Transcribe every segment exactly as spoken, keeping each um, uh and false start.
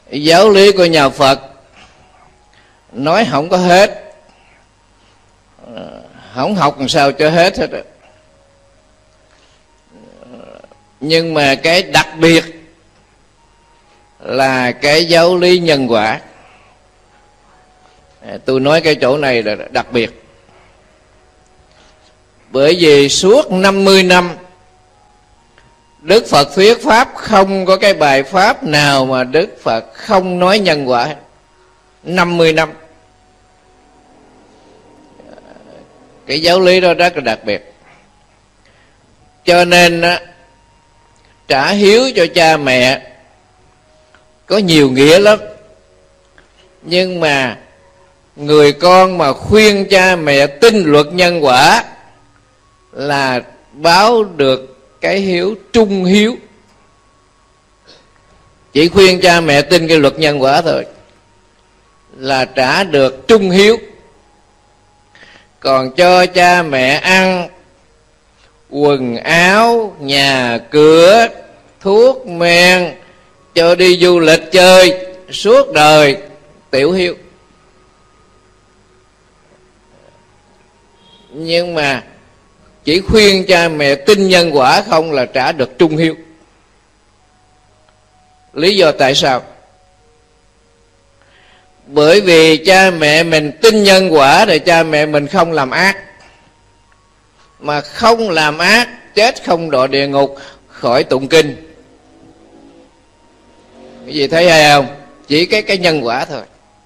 giáo lý của nhà Phật nói không có hết, không học làm sao cho hết hết. Nhưng mà cái đặc biệt là cái giáo lý nhân quả. Tôi nói cái chỗ này là đặc biệt, bởi vì suốt năm mươi năm Đức Phật thuyết pháp, không có cái bài pháp nào mà Đức Phật không nói nhân quả. Năm mươi năm. Cái giáo lý đó rất là đặc biệt. Cho nên trả hiếu cho cha mẹ có nhiều nghĩa lắm. Nhưng mà người con mà khuyên cha mẹ tin luật nhân quả là báo được cái hiếu trung hiếu. Chỉ khuyên cha mẹ tin cái luật nhân quả thôi là trả được trung hiếu. Còn cho cha mẹ ăn quần áo, nhà cửa, thuốc men, cho đi du lịch chơi suốt đời, tiểu hiếu. Nhưng mà chỉ khuyên cha mẹ tin nhân quả không là trả được trung hiếu. Lý do tại sao? Bởi vì cha mẹ mình tin nhân quả thì cha mẹ mình không làm ác. Mà không làm ác, chết không đọa địa ngục, khỏi tụng kinh. Cái gì thấy hay không? Chỉ cái cái nhân quả thôi.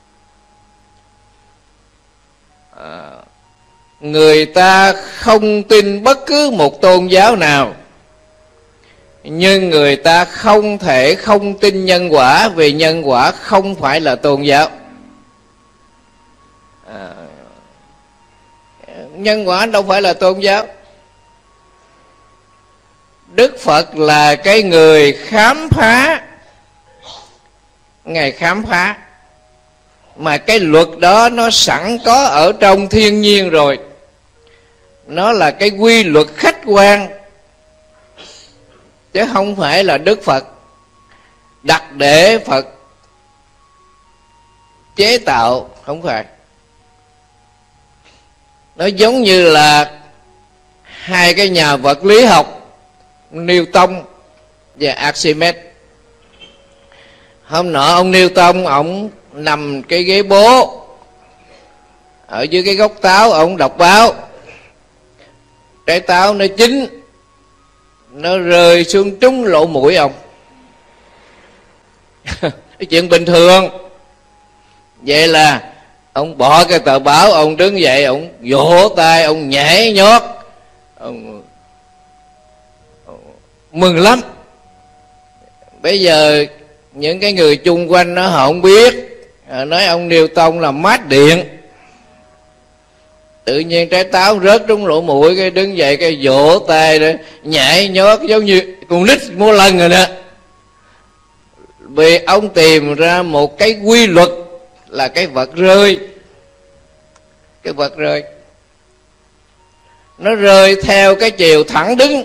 À, người ta không tin bất cứ một tôn giáo nào, nhưng người ta không thể không tin nhân quả, vì nhân quả không phải là tôn giáo. À, nhân quả đâu phải là tôn giáo. Đức Phật là cái người khám phá. Ngài khám phá mà cái luật đó nó sẵn có ở trong thiên nhiên rồi. Nó là cái quy luật khách quan, chứ không phải là Đức Phật đặt để Phật chế tạo. Không phải. Nó giống như là hai cái nhà vật lý học Newton và Archimedes. Hôm nọ ông Newton, ông nằm cái ghế bố ở dưới cái gốc táo, ông đọc báo. Trái táo nó chín, nó rơi xuống trúng lỗ mũi ông. Cái chuyện bình thường. Vậy là ông bỏ cái tờ báo, ông đứng dậy, ông vỗ tay, ông nhảy nhót, ông, ông mừng lắm. Bây giờ những cái người chung quanh nó họ không biết, nói ông Newton là mát điện. Tự nhiên trái táo rớt trúng lỗ mũi, cái đứng dậy cái vỗ tay đó, nhảy nhót giống như con nít múa lân rồi đó. Vì ông tìm ra một cái quy luật là cái vật rơi. Cái vật rơi nó rơi theo cái chiều thẳng đứng,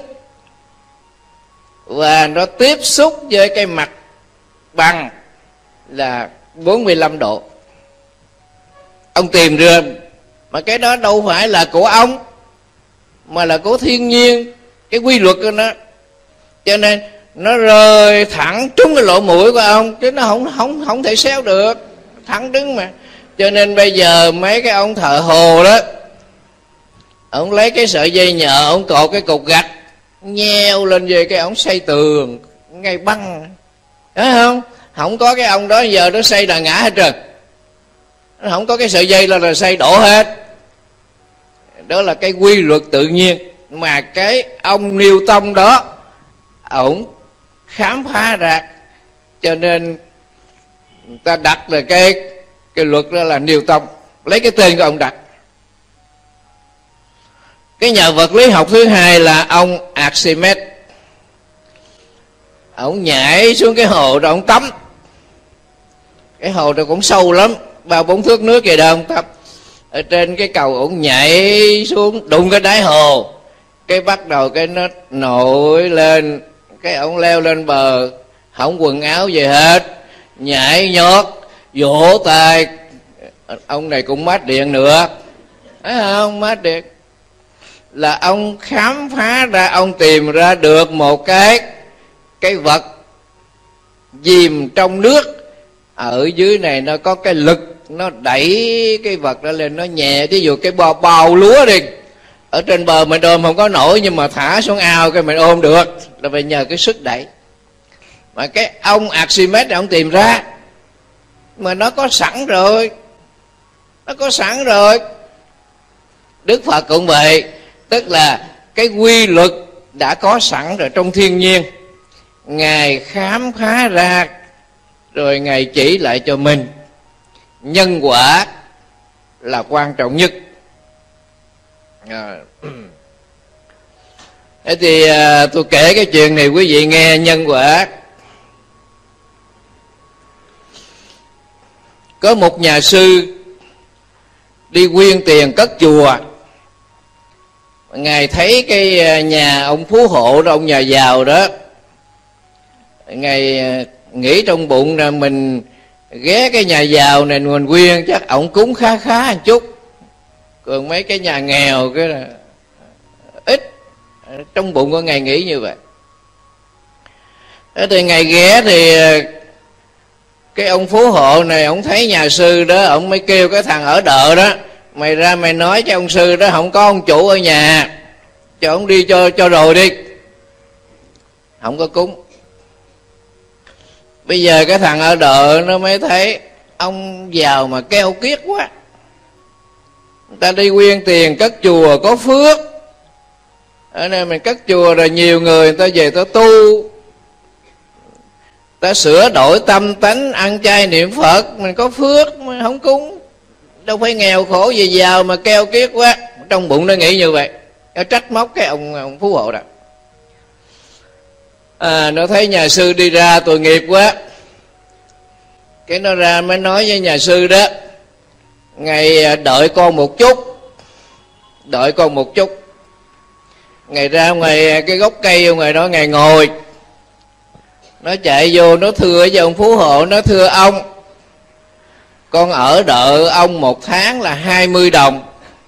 và nó tiếp xúc với cái mặt bằng là bốn mươi lăm độ. Ông tìm ra mà cái đó đâu phải là của ông, mà là của thiên nhiên, cái quy luật của nó. Cho nên nó rơi thẳng trúng cái lỗ mũi của ông, chứ nó không không không thể xéo được, thẳng đứng mà. Cho nên bây giờ mấy cái ông thợ hồ đó, ông lấy cái sợi dây nhợ, ông cột cái cục gạch nheo lên về cái ông xây tường ngay băng, thấy không? Không có cái ông đó giờ nó xây là ngã hết trơn. Nó không có cái sợi dây là, là xây đổ hết. Đó là cái quy luật tự nhiên mà cái ông Newton đó ổng khám phá ra. Cho nên người ta đặt là cái cái luật đó là Newton, lấy cái tên của ông đặt. Cái nhà vật lý học thứ hai là ông Archimedes. Ông nhảy xuống cái hồ rồi ông tắm. Cái hồ đó cũng sâu lắm, ba bốn thước nước vậy đâu ông tắm. Ở trên cái cầu ông nhảy xuống, đụng cái đáy hồ, cái bắt đầu cái nó nổi lên. Cái ông leo lên bờ, không quần áo gì hết, nhảy nhót, vỗ tay. Ông này cũng mát điện nữa, thấy không? Mát điện là ông khám phá ra, ông tìm ra được một cái cái vật chìm trong nước, ở dưới này nó có cái lực, nó đẩy cái vật đó lên, nó nhẹ. Ví dụ cái bao, bao lúa đi, ở trên bờ mình ôm không có nổi, nhưng mà thả xuống ao cái mình ôm được, là phải nhờ cái sức đẩy. Mà cái ông Archimedes ông tìm ra, mà nó có sẵn rồi, nó có sẵn rồi. Đức Phật cũng vậy, tức là cái quy luật đã có sẵn rồi trong thiên nhiên, Ngài khám phá ra rồi Ngài chỉ lại cho mình. Nhân quả là quan trọng nhất. À, thế thì à, tôi kể cái chuyện này quý vị nghe. Nhân quả. Có một nhà sư đi quyên tiền cất chùa. Ngài thấy cái nhà ông phú hộ đó, ông nhà giàu đó, Ngài nghĩ trong bụng là mình ghé cái nhà giàu này mình quyên chắc ổng cúng khá khá một chút, còn mấy cái nhà nghèo cái là ít. Trong bụng của Ngài nghĩ như vậy. Thế thì Ngài ghé thì cái ông phú hộ này, ông thấy nhà sư đó, ông mới kêu cái thằng ở đợ đó, mày ra mày nói cho ông sư đó không có ông chủ ở nhà, cho ông đi cho cho rồi đi, không có cúng. Bây giờ cái thằng ở đợ nó mới thấy ông giàu mà keo kiết quá, người ta đi quyên tiền cất chùa có phước, ở đây mình cất chùa rồi nhiều người người ta về ta tu, ta sửa đổi tâm tánh ăn chay niệm Phật, mình có phước mà không cúng, đâu phải nghèo khổ gì giàu mà keo kiết quá. Trong bụng nó nghĩ như vậy, nó trách móc cái ông, ông phú hộ đó. À, nó thấy nhà sư đi ra tội nghiệp quá, cái nó ra mới nói với nhà sư đó, Ngài đợi con một chút, đợi con một chút. Ngài ra ngoài cái gốc cây ngoài đó, Ngài ngồi, nó chạy vô nó thưa với ông phú hộ, nó thưa ông, con ở đợi ông một tháng là hai mươi đồng,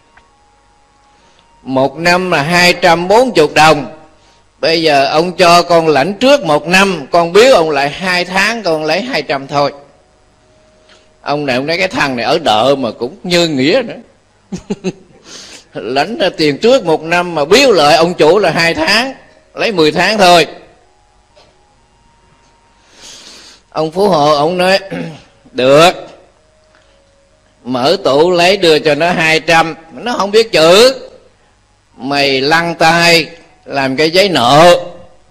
một năm là hai trăm bốn mươi đồng. Bây giờ ông cho con lãnh trước một năm, con biếu ông lại hai tháng, con lấy hai trăm thôi. Ông này ông nói cái thằng này ở đợ mà cũng như nghĩa nữa. Lãnh ra tiền trước một năm mà biếu lại ông chủ là hai tháng, lấy mười tháng thôi. Ông phú hộ ông nói được, mở tủ lấy đưa cho nó hai trăm. Nó không biết chữ, mày lăn tay làm cái giấy nợ,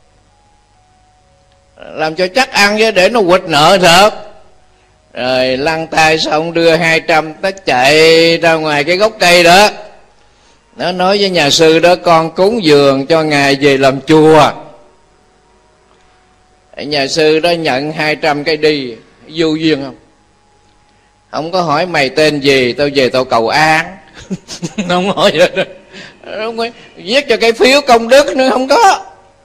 làm cho chắc ăn chứ để nó quỵt nợ thật. Rồi lăn tay xong đưa hai trăm, nó chạy ra ngoài cái gốc cây đó, nó nói với nhà sư đó, con cúng dường cho ngài về làm chùa. Nhà sư đó nhận hai trăm cái đi, vô duyên không? Không có hỏi mày tên gì, tao về tao cầu an. Không hỏi vậy đó. Không có viết cho cái phiếu công đức nữa, không có.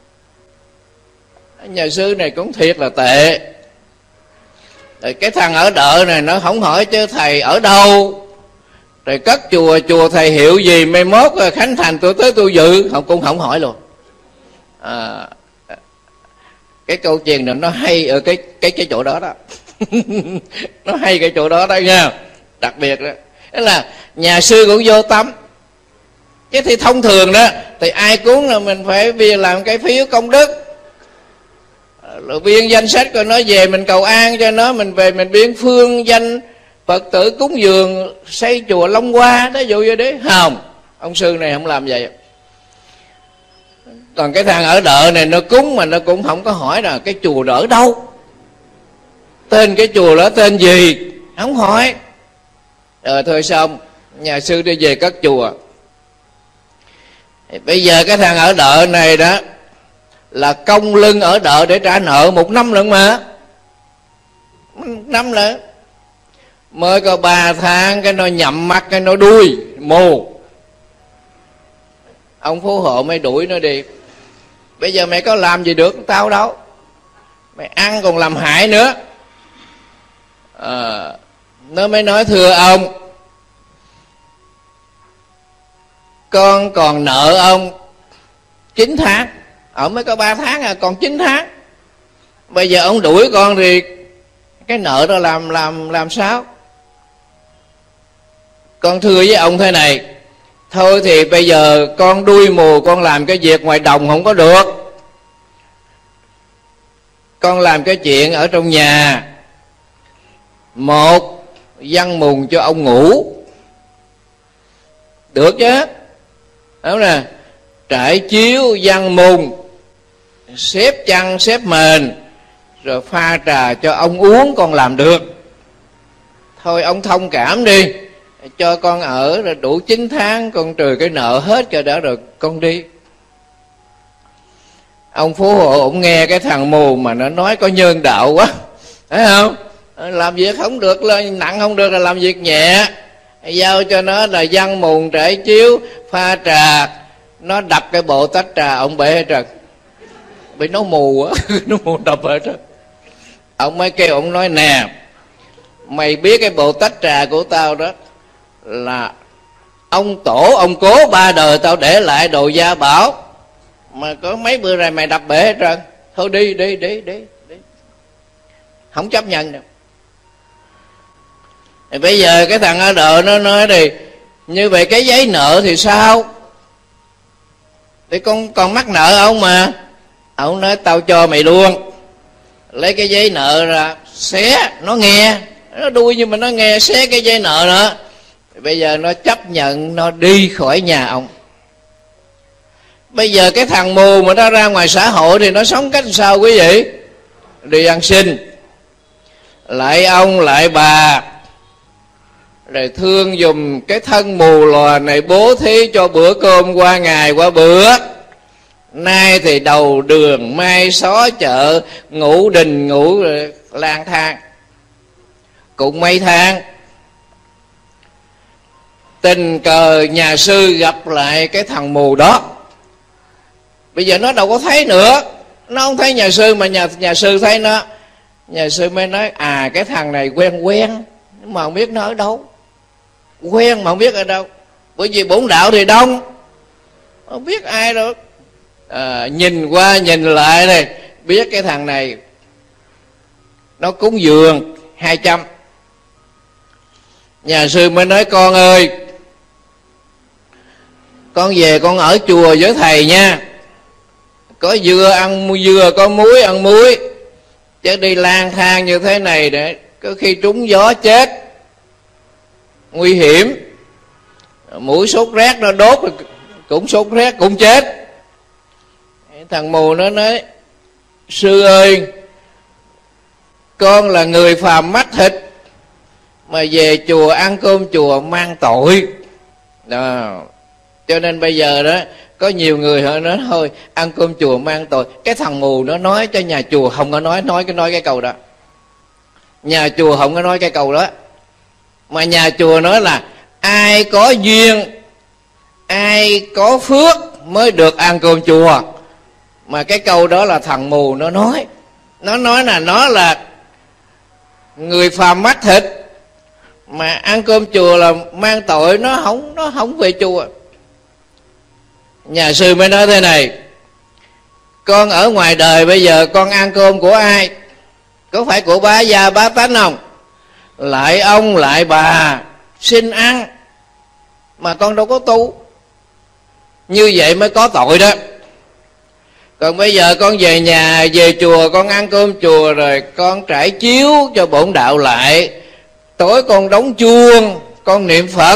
Nhà sư này cũng thiệt là tệ. Rồi cái thằng ở đợ này nó không hỏi chứ thầy ở đâu, rồi cất chùa, chùa thầy hiệu gì, mai mốt khánh thành tôi tới tôi dự, không cũng không hỏi luôn. À, cái câu chuyện này nó hay ở cái cái cái chỗ đó đó. Nó hay cái chỗ đó đó nha, đặc biệt đó. Đó là nhà sư cũng vô tâm. Chứ thì thông thường đó thì ai cúng là mình phải vì làm cái phiếu công đức, rồi biên danh sách của nó về mình cầu an cho nó, mình về mình biên phương danh Phật tử cúng dường xây chùa Long Hoa đó, dụ vậy đấy. Không, ông sư này không làm vậy. Còn cái thằng ở đợ này nó cúng mà nó cũng không có hỏi là cái chùa đó ở đâu, tên cái chùa đó tên gì, không hỏi. Rồi thôi xong, nhà sư đi về cất chùa. Bây giờ cái thằng ở đợ này đó là công lưng ở đợ để trả nợ một năm lận mà, một năm lận. Mới có ba tháng cái nó nhậm mắt, cái nó đuôi mù. Ông phú hộ mới đuổi nó đi. Bây giờ mày có làm gì được tao đâu, mày ăn còn làm hại nữa. à, nó mới nói thưa ông, con còn nợ ông chín tháng. Ông mới có ba tháng à, còn chín tháng. Bây giờ ông đuổi con thì cái nợ đó làm làm làm sao? Con thưa với ông thế này, thôi thì bây giờ con đuôi mù, con làm cái việc ngoài đồng không có được, con làm cái chuyện ở trong nhà. Một, văn mùng cho ông ngủ, được chứ, đúng nè. Trải chiếu, văn mùng, xếp chăn xếp mền, rồi pha trà cho ông uống, con làm được. Thôi ông thông cảm đi, cho con ở rồi đủ chín tháng, con trừ cái nợ hết cho đã rồi con đi. Ông phú hộ ông nghe cái thằng mù mà nó nói có nhân đạo quá, thấy không? Làm việc không được là nặng, không được là làm việc nhẹ, giao cho nó là văn mùng trải chiếu pha trà. Nó đập cái bộ tách trà ông bể hết trơn, bị nó mù á. Nó mù đập hết trơn. Ông mới kêu, ông nói nè, mày biết cái bộ tách trà của tao đó là ông tổ ông cố ba đời tao để lại đồ gia bảo, mà có mấy bữa rồi mày đập bể hết trơn. Thôi đi đi đi đi đi, không chấp nhận được. Thì bây giờ cái thằng ở đợ nó nói đi, như vậy cái giấy nợ thì sao? Thì con còn mắc nợ ông mà. Ông nói tao cho mày luôn, lấy cái giấy nợ ra xé, nó nghe, nó đuôi nhưng mà nó nghe, xé cái giấy nợ nữa. Thì bây giờ nó chấp nhận nó đi khỏi nhà ông. Bây giờ cái thằng mù mà nó ra ngoài xã hội thì nó sống cách sao quý vị? Đi ăn xin, lại ông lại bà, rồi thương dùm cái thân mù lòa này, bố thí cho bữa cơm qua ngày qua bữa. Nay thì đầu đường mai xó chợ, ngủ đình ngủ lang thang. Cũng mấy tháng tình cờ nhà sư gặp lại cái thằng mù đó. Bây giờ nó đâu có thấy nữa, nó không thấy nhà sư mà nhà nhà sư thấy nó. Nhà sư mới nói à, cái thằng này quen quen mà không biết nó ở đâu, quen mà không biết ở đâu. Bởi vì bổn đạo thì đông, không biết ai đâu. À, nhìn qua nhìn lại này, biết cái thằng này nó cúng dường hai trăm. Nhà sư mới nói con ơi, con về con ở chùa với thầy nha, có dưa ăn dưa, có muối ăn muối, chứ đi lang thang như thế này để có khi trúng gió chết, nguy hiểm. Mũi sốt rét nó đốt cũng sốt rét cũng chết. Thằng mù nó nói sư ơi, con là người phàm mắt thịt mà về chùa ăn cơm chùa mang tội đó. Cho nên bây giờ đó có nhiều người họ nói thôi ăn cơm chùa mang tội. Cái thằng mù nó nói cho nhà chùa không có nói nói cái nói cái câu đó. Nhà chùa không có nói cái câu đó, mà nhà chùa nói là ai có duyên, ai có phước mới được ăn cơm chùa. Mà cái câu đó là thằng mù nó nói. Nó nói là nó là người phàm mắt thịt mà ăn cơm chùa là mang tội, nó không nó không về chùa. Nhà sư mới nói thế này, con ở ngoài đời bây giờ con ăn cơm của ai? Có phải của bá gia bá tánh không? Lại ông lại bà xin ăn, mà con đâu có tu. Như vậy mới có tội đó. Còn bây giờ con về nhà, về chùa, con ăn cơm chùa rồi con trải chiếu cho bổn đạo lại, tối con đóng chuông, con niệm Phật,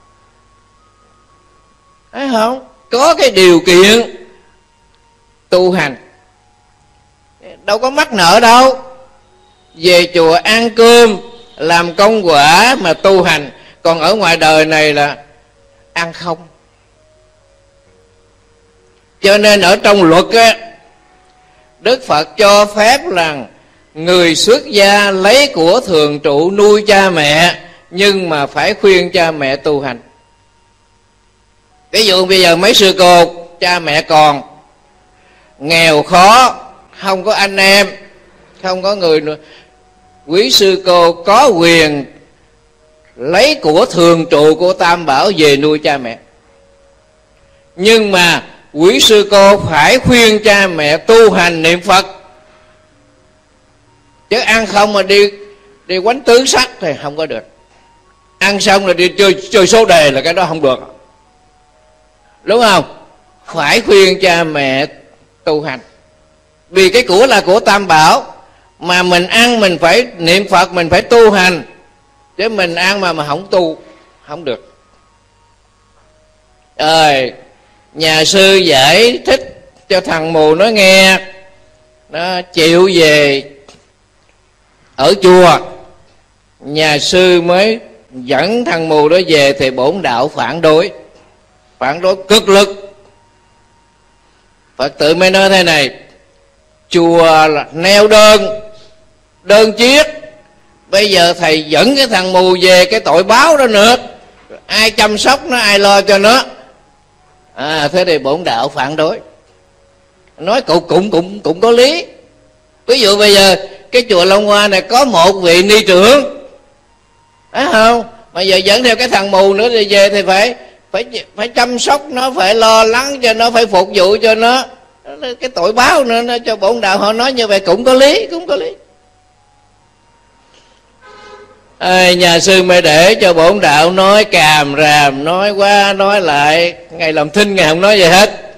thấy không? Có cái điều kiện tu hành, đâu có mắc nợ đâu. Về chùa ăn cơm làm công quả mà tu hành, còn ở ngoài đời này là ăn không. Cho nên ở trong luật á, Đức Phật cho phép là người xuất gia lấy của thường trụ nuôi cha mẹ, nhưng mà phải khuyên cha mẹ tu hành. Ví dụ bây giờ mấy sư cô cha mẹ còn nghèo khó, không có anh em, không có người nữa, quý sư cô có quyền lấy của thường trụ của Tam Bảo về nuôi cha mẹ, nhưng mà quý sư cô phải khuyên cha mẹ tu hành niệm Phật, chứ ăn không mà đi đi quánh tứ sắc thì không có được. Ăn xong rồi đi chơi chơi số đề là cái đó không được, đúng không? Phải khuyên cha mẹ tu hành, vì cái của là của Tam Bảo, mà mình ăn mình phải niệm Phật, mình phải tu hành, chứ mình ăn mà mà không tu không được. Rồi nhà sư giải thích cho thằng mù nó nghe, nó chịu về ở chùa. Nhà sư mới dẫn thằng mù đó về thì bổn đạo phản đối, phản đối cực lực. Phật tử mới nói thế này: chùa là neo đơn, đơn chiếc, bây giờ thầy dẫn cái thằng mù về cái tội báo đó nữa, ai chăm sóc nó, ai lo cho nó? À, thế thì bổn đạo phản đối. Nói cũng cũng cũng cũng có lý. Ví dụ bây giờ cái chùa Long Hoa này có một vị ni trưởng, phải không? Mà giờ dẫn theo cái thằng mù nữa thì về thì phải phải phải chăm sóc nó, phải lo lắng cho nó, phải phục vụ cho nó. Cái tội báo nữa, nó cho bổn đạo họ nói như vậy cũng có lý, cũng có lý. À, nhà sư mới để cho bổn đạo nói càm ràm, nói qua nói lại. Ngày làm thinh ngày không nói gì hết.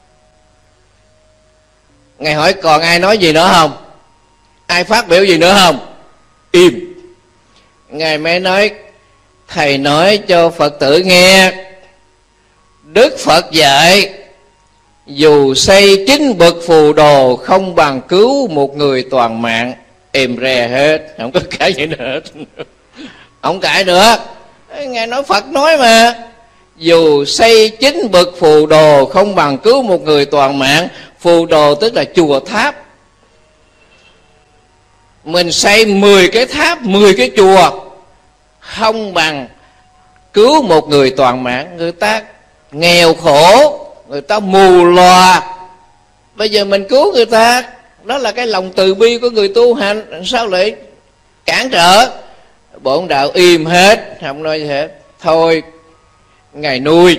Ngài hỏi còn ai nói gì nữa không, ai phát biểu gì nữa không? Im. Ngài mới nói: thầy nói cho Phật tử nghe, Đức Phật dạy dù xây chín bậc phù đồ không bằng cứu một người toàn mạng. Êm re hết, không có cãi gì nữa hết. Không cãi nữa. Ngài nói Phật nói mà, dù xây chín bậc phù đồ không bằng cứu một người toàn mạng. Phù đồ tức là chùa tháp. Mình xây mười cái tháp, mười cái chùa không bằng cứu một người toàn mạng. Người ta nghèo khổ, người ta mù lòa, bây giờ mình cứu người ta, đó là cái lòng từ bi của người tu hành, sao lại cản trở? Bổn đạo im hết, không nói gì hết. Thôi Ngài nuôi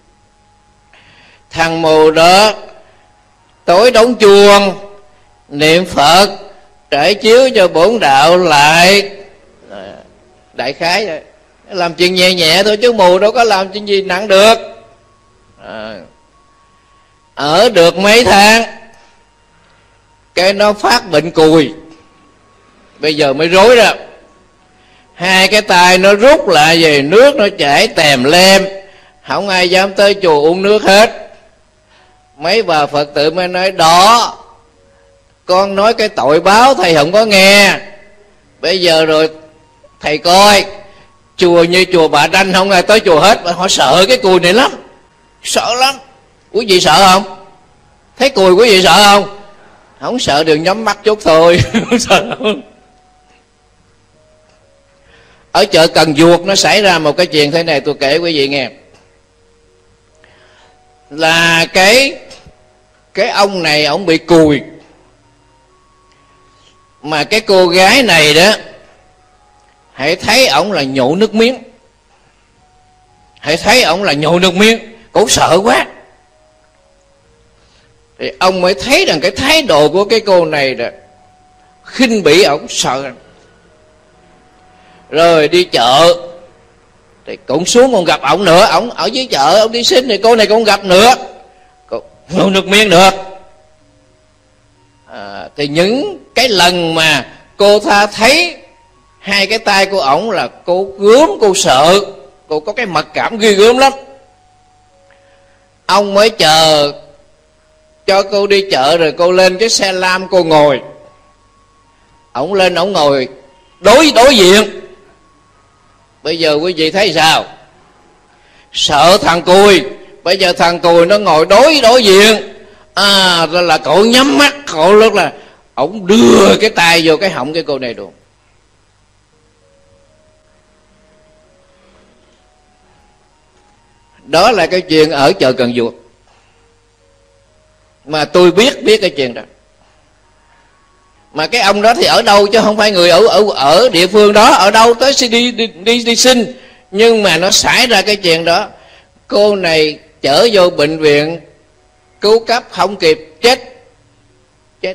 thằng mù đó, tối đóng chuông niệm Phật, trải chiếu cho bổn đạo lại. Đại khái vậy, làm chuyện nhẹ nhẹ thôi, chứ mù đâu có làm chuyện gì nặng được. À, ở được mấy tháng cái nó phát bệnh cùi, bây giờ mới rối ra. Hai cái tay nó rút lại về, nước nó chảy tèm lem, không ai dám tới chùa uống nước hết. Mấy bà Phật tử mới nói: đó, con nói cái tội báo thầy không có nghe, bây giờ rồi thầy coi chùa như chùa Bà Đanh không ai tới chùa hết. Họ sợ cái cùi này lắm, sợ lắm. Quý vị sợ không? Thấy cùi quý vị sợ không? Không sợ, đừng nhắm mắt chút thôi. Không sợ không? Ở chợ Cần Duộc nó xảy ra một cái chuyện thế này, tôi kể quý vị nghe. Là cái cái ông này ông bị cùi, mà cái cô gái này đó hãy thấy ổng là nhổ nước miếng, hãy thấy ổng là nhổ nước miếng, cổ sợ quá. Thì ông mới thấy rằng cái thái độ của cái cô này đó khinh bỉ ổng, sợ. Rồi đi chợ thì cũng xuống còn gặp ổng nữa. Ổng ở dưới chợ ông đi xin thì cô này cũng gặp nữa, nhổ nước miếng nữa. À, thì những cái lần mà cô ta thấy hai cái tay của ổng là cô gớm, cô sợ, cô có cái mặc cảm ghê gớm lắm. Ông mới chờ cho cô đi chợ, rồi cô lên cái xe lam cô ngồi. Ổng lên ổng ngồi đối đối diện. Bây giờ quý vị thấy sao? Sợ thằng cùi. Bây giờ thằng cùi nó ngồi đối đối diện. À, rồi là cậu nhắm mắt, cậu lúc là ổng đưa cái tay vô cái họng cái cô này luôn. Đó là cái chuyện ở chợ Cần Duộc, mà tôi biết biết cái chuyện đó. Mà cái ông đó thì ở đâu chứ không phải người ở ở ở địa phương đó, ở đâu tới đi đi đi, đi sinh. Nhưng mà nó xảy ra cái chuyện đó, cô này chở vô bệnh viện cứu cấp không kịp, chết. Chết.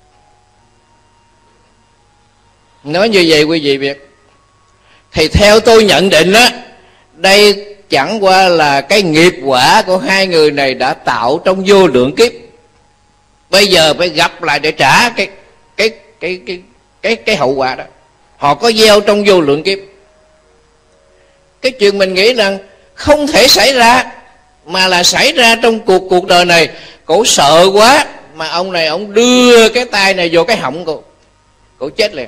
Nói như vậy quý vị biết. Thì theo tôi nhận định á, đây chẳng qua là cái nghiệp quả của hai người này đã tạo trong vô lượng kiếp. Bây giờ phải gặp lại để trả cái cái cái cái cái cái hậu quả đó. Họ có gieo trong vô lượng kiếp. Cái chuyện mình nghĩ rằng không thể xảy ra, mà là xảy ra trong cuộc cuộc đời này. Cổ sợ quá mà ông này ông đưa cái tay này vô cái họng cô, cổ chết liền.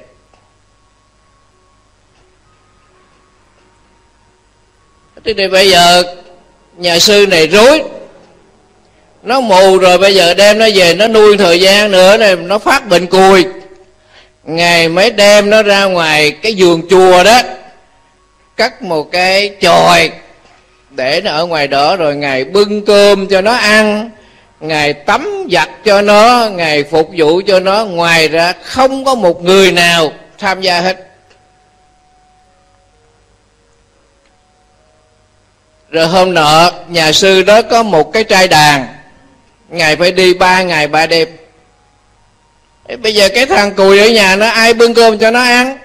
Thế thì bây giờ nhà sư này rối, nó mù rồi, bây giờ đem nó về nó nuôi thời gian nữa này, nó phát bệnh cùi. Ngày mới đem nó ra ngoài cái vườn chùa đó, cắt một cái chòi để nó ở ngoài đó, rồi Ngài bưng cơm cho nó ăn, Ngài tắm giặt cho nó, Ngài phục vụ cho nó. Ngoài ra không có một người nào tham gia hết. Rồi hôm nọ nhà sư đó có một cái trai đàn, Ngài phải đi ba ngày ba đêm. Bây giờ cái thằng cùi ở nhà nó ai bưng cơm cho nó ăn?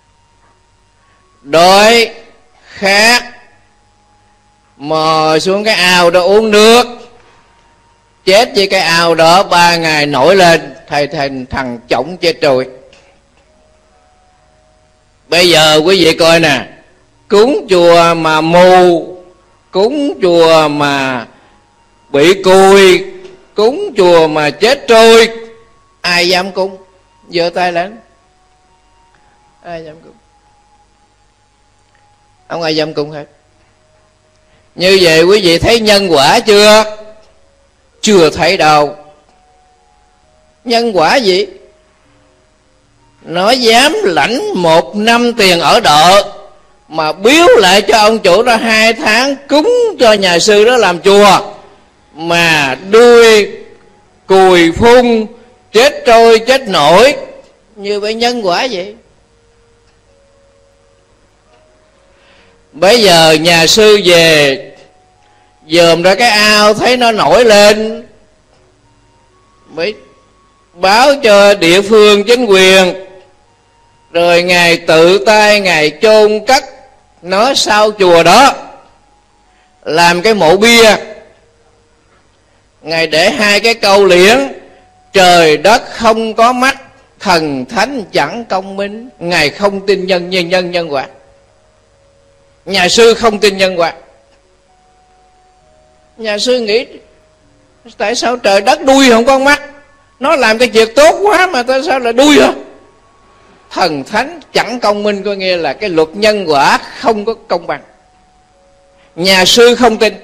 Đói khát mò xuống cái ao đó uống nước, chết với cái ao đó. Ba ngày nổi lên thầy thành thằng chổng chết rồi. Bây giờ quý vị coi nè, cúng chùa mà mù, cúng chùa mà bị cùi, cúng chùa mà chết trôi, ai dám cúng? Giơ tay lên. Ai dám cúng? Không ai dám cúng hết. Như vậy quý vị thấy nhân quả chưa? Chưa thấy đâu. Nhân quả gì? Nó dám lãnh một năm tiền ở đợ, mà biếu lại cho ông chủ đó hai tháng cúng cho nhà sư đó làm chùa, mà đuôi cùi phun, chết trôi chết nổi. Như vậy nhân quả vậy. Bây giờ nhà sư về dòm ra cái ao, thấy nó nổi lên, mới báo cho địa phương chính quyền, rồi Ngài tự tay Ngài chôn cất nó sau chùa đó, làm cái mộ bia. Ngài để hai cái câu liễn: trời đất không có mắt, thần thánh chẳng công minh. Ngài không tin nhân nhân nhân nhân quả. Nhà sư không tin nhân quả. Nhà sư nghĩ tại sao trời đất đuôi không có mắt, nó làm cái việc tốt quá mà tại sao lại đuôi hả? Thần thánh chẳng công minh, có nghĩa là cái luật nhân quả không có công bằng. Nhà sư không tin.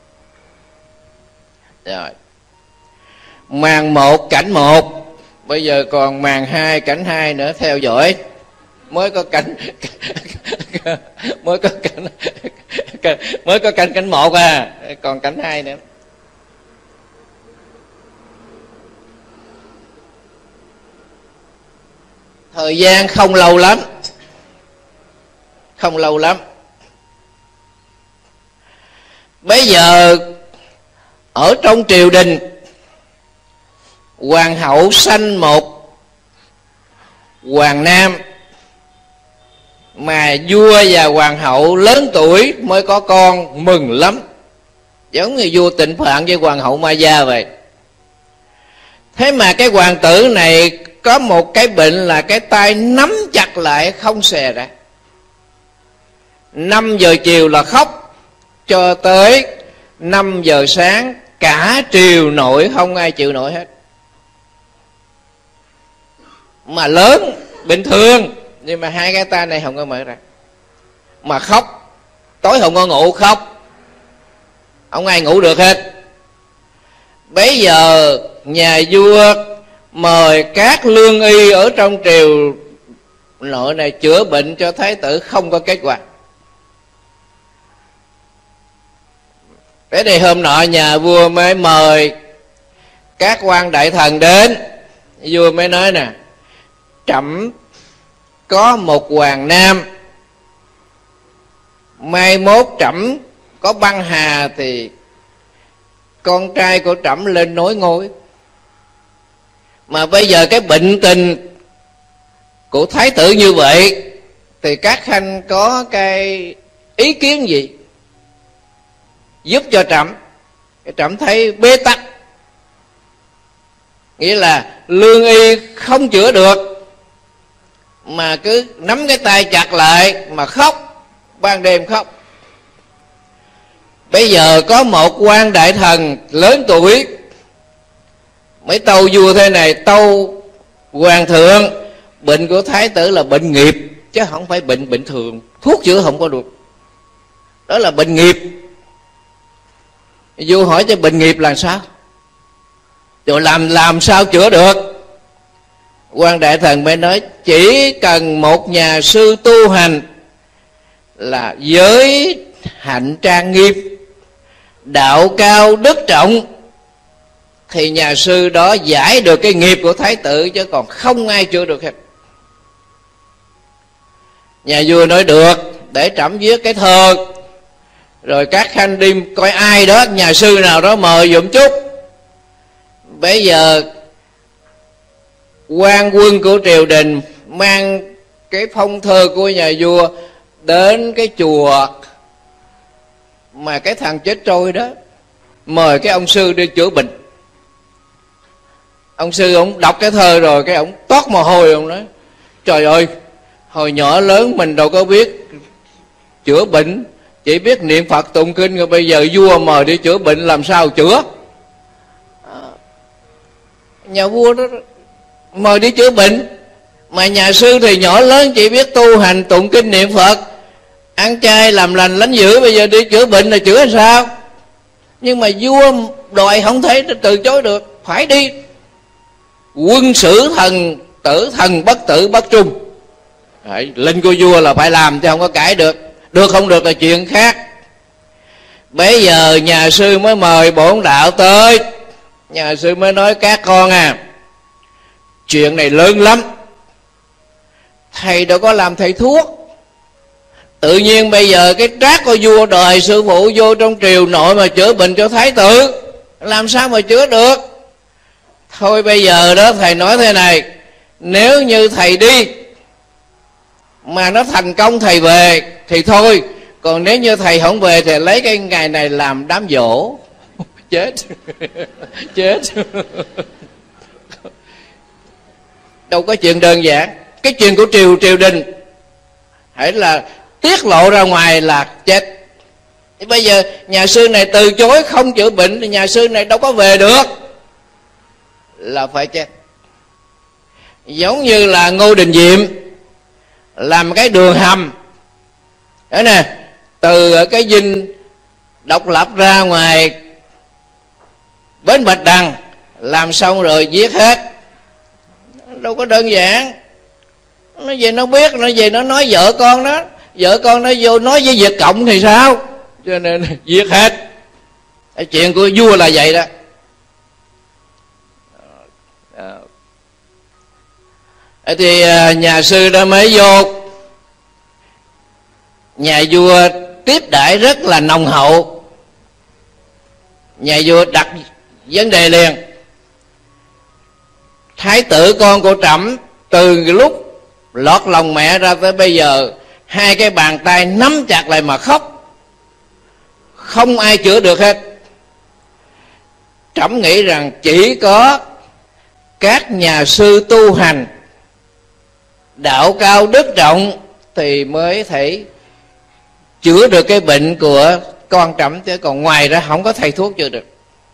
Rồi màn một cảnh một, bây giờ còn màn hai cảnh hai nữa, theo dõi. Mới có cảnh mới có cảnh mới có cảnh cảnh một à, còn cảnh hai nữa. Thời gian không lâu lắm, không lâu lắm. Bây giờ ở trong triều đình, hoàng hậu sanh một hoàng nam, mà vua và hoàng hậu lớn tuổi mới có con, mừng lắm. Giống như vua Tịnh Phạn với hoàng hậu Ma Gia vậy. Thế mà cái hoàng tử này có một cái bệnh là cái tay nắm chặt lại không xè ra. Năm giờ chiều là khóc, cho tới năm giờ sáng cả triều nội không ai chịu nổi hết. Mà lớn bình thường, nhưng mà hai cái tay này không có mở ra, mà khóc. Tối không có ngủ, khóc, không ai ngủ được hết. Bấy giờ nhà vua mời các lương y ở trong triều nội này chữa bệnh cho thái tử, không có kết quả. Thế thì hôm nọ nhà vua mới mời các quan đại thần đến. Vua mới nói nè: trẫm có một hoàng nam, mai mốt trẫm có băng hà thì con trai của trẫm lên nối ngôi. Mà bây giờ cái bệnh tình của thái tử như vậy thì các khanh có cái ý kiến gì giúp cho trẫm? Trẫm thấy bế tắc, nghĩa là lương y không chữa được mà cứ nắm cái tay chặt lại mà khóc, ban đêm khóc. Bây giờ có một quan đại thần lớn tuổi mới tâu vua thế này: tâu hoàng thượng, bệnh của thái tử là bệnh nghiệp chứ không phải bệnh bình thường, thuốc chữa không có được, đó là bệnh nghiệp. Vua hỏi cho bệnh nghiệp là sao, rồi làm làm sao chữa được? Quan đại thần mới nói: chỉ cần một nhà sư tu hành là giới hạnh trang nghiêm, đạo cao đức trọng, thì nhà sư đó giải được cái nghiệp của thái tử, chứ còn không ai chữa được hết. Nhà vua nói được, để trẫm viết cái thơ, rồi các khanh đi coi ai đó, nhà sư nào đó mời dùm chút. Bây giờ quan quân của triều đình mang cái phong thơ của nhà vua đến cái chùa mà cái thằng chết trôi đó, mời cái ông sư đi chữa bệnh. Ông sư ông đọc cái thơ rồi cái ông toát mồ hôi, ông nói: trời ơi, hồi nhỏ lớn mình đâu có biết chữa bệnh, chỉ biết niệm Phật tụng kinh, rồi bây giờ vua mời đi chữa bệnh làm sao chữa? Nhà vua đó mời đi chữa bệnh, mà nhà sư thì nhỏ lớn chỉ biết tu hành tụng kinh niệm Phật, ăn chay làm lành lánh dữ, bây giờ đi chữa bệnh là chữa làm sao? Nhưng mà vua đòi không thể từ chối được, phải đi. Quân sử thần tử, thần bất tử bất trung. Đấy, lệnh của vua là phải làm chứ không có cãi được. Được không được là chuyện khác. Bây giờ nhà sư mới mời bổn đạo tới. Nhà sư mới nói: các con à, chuyện này lớn lắm, thầy đâu có làm thầy thuốc. Tự nhiên bây giờ cái trác của vua đòi sư phụ vô trong triều nội mà chữa bệnh cho thái tử, làm sao mà chữa được? Thôi bây giờ đó thầy nói thế này: nếu như thầy đi mà nó thành công thầy về thì thôi, còn nếu như thầy không về thì lấy cái ngày này làm đám giỗ. Chết. Chết. Đâu có chuyện đơn giản. Cái chuyện của triều triều đình hãy là tiết lộ ra ngoài là chết. Thì bây giờ nhà sư này từ chối không chữa bệnh thì nhà sư này đâu có về được, là phải chết. Giống như là Ngô Đình Diệm làm cái đường hầm đó nè, từ cái dinh độc lập ra ngoài bến Bạch Đằng, làm xong rồi giết hết. Đâu có đơn giản. Nó về nó biết, nó về nó nói vợ con đó, vợ con nó vô nói với Việt Cộng thì sao, cho nên giết hết. Cái chuyện của vua là vậy đó. Thì nhà sư đó mới vô, nhà vua tiếp đãi rất là nồng hậu. Nhà vua đặt vấn đề liền: thái tử con của trẫm từ lúc lọt lòng mẹ ra tới bây giờ, hai cái bàn tay nắm chặt lại mà khóc, không ai chữa được hết. Trẫm nghĩ rằng chỉ có các nhà sư tu hành đạo cao đức trọng thì mới thể chữa được cái bệnh của con trẫm, chứ còn ngoài ra không có thầy thuốc chữa được.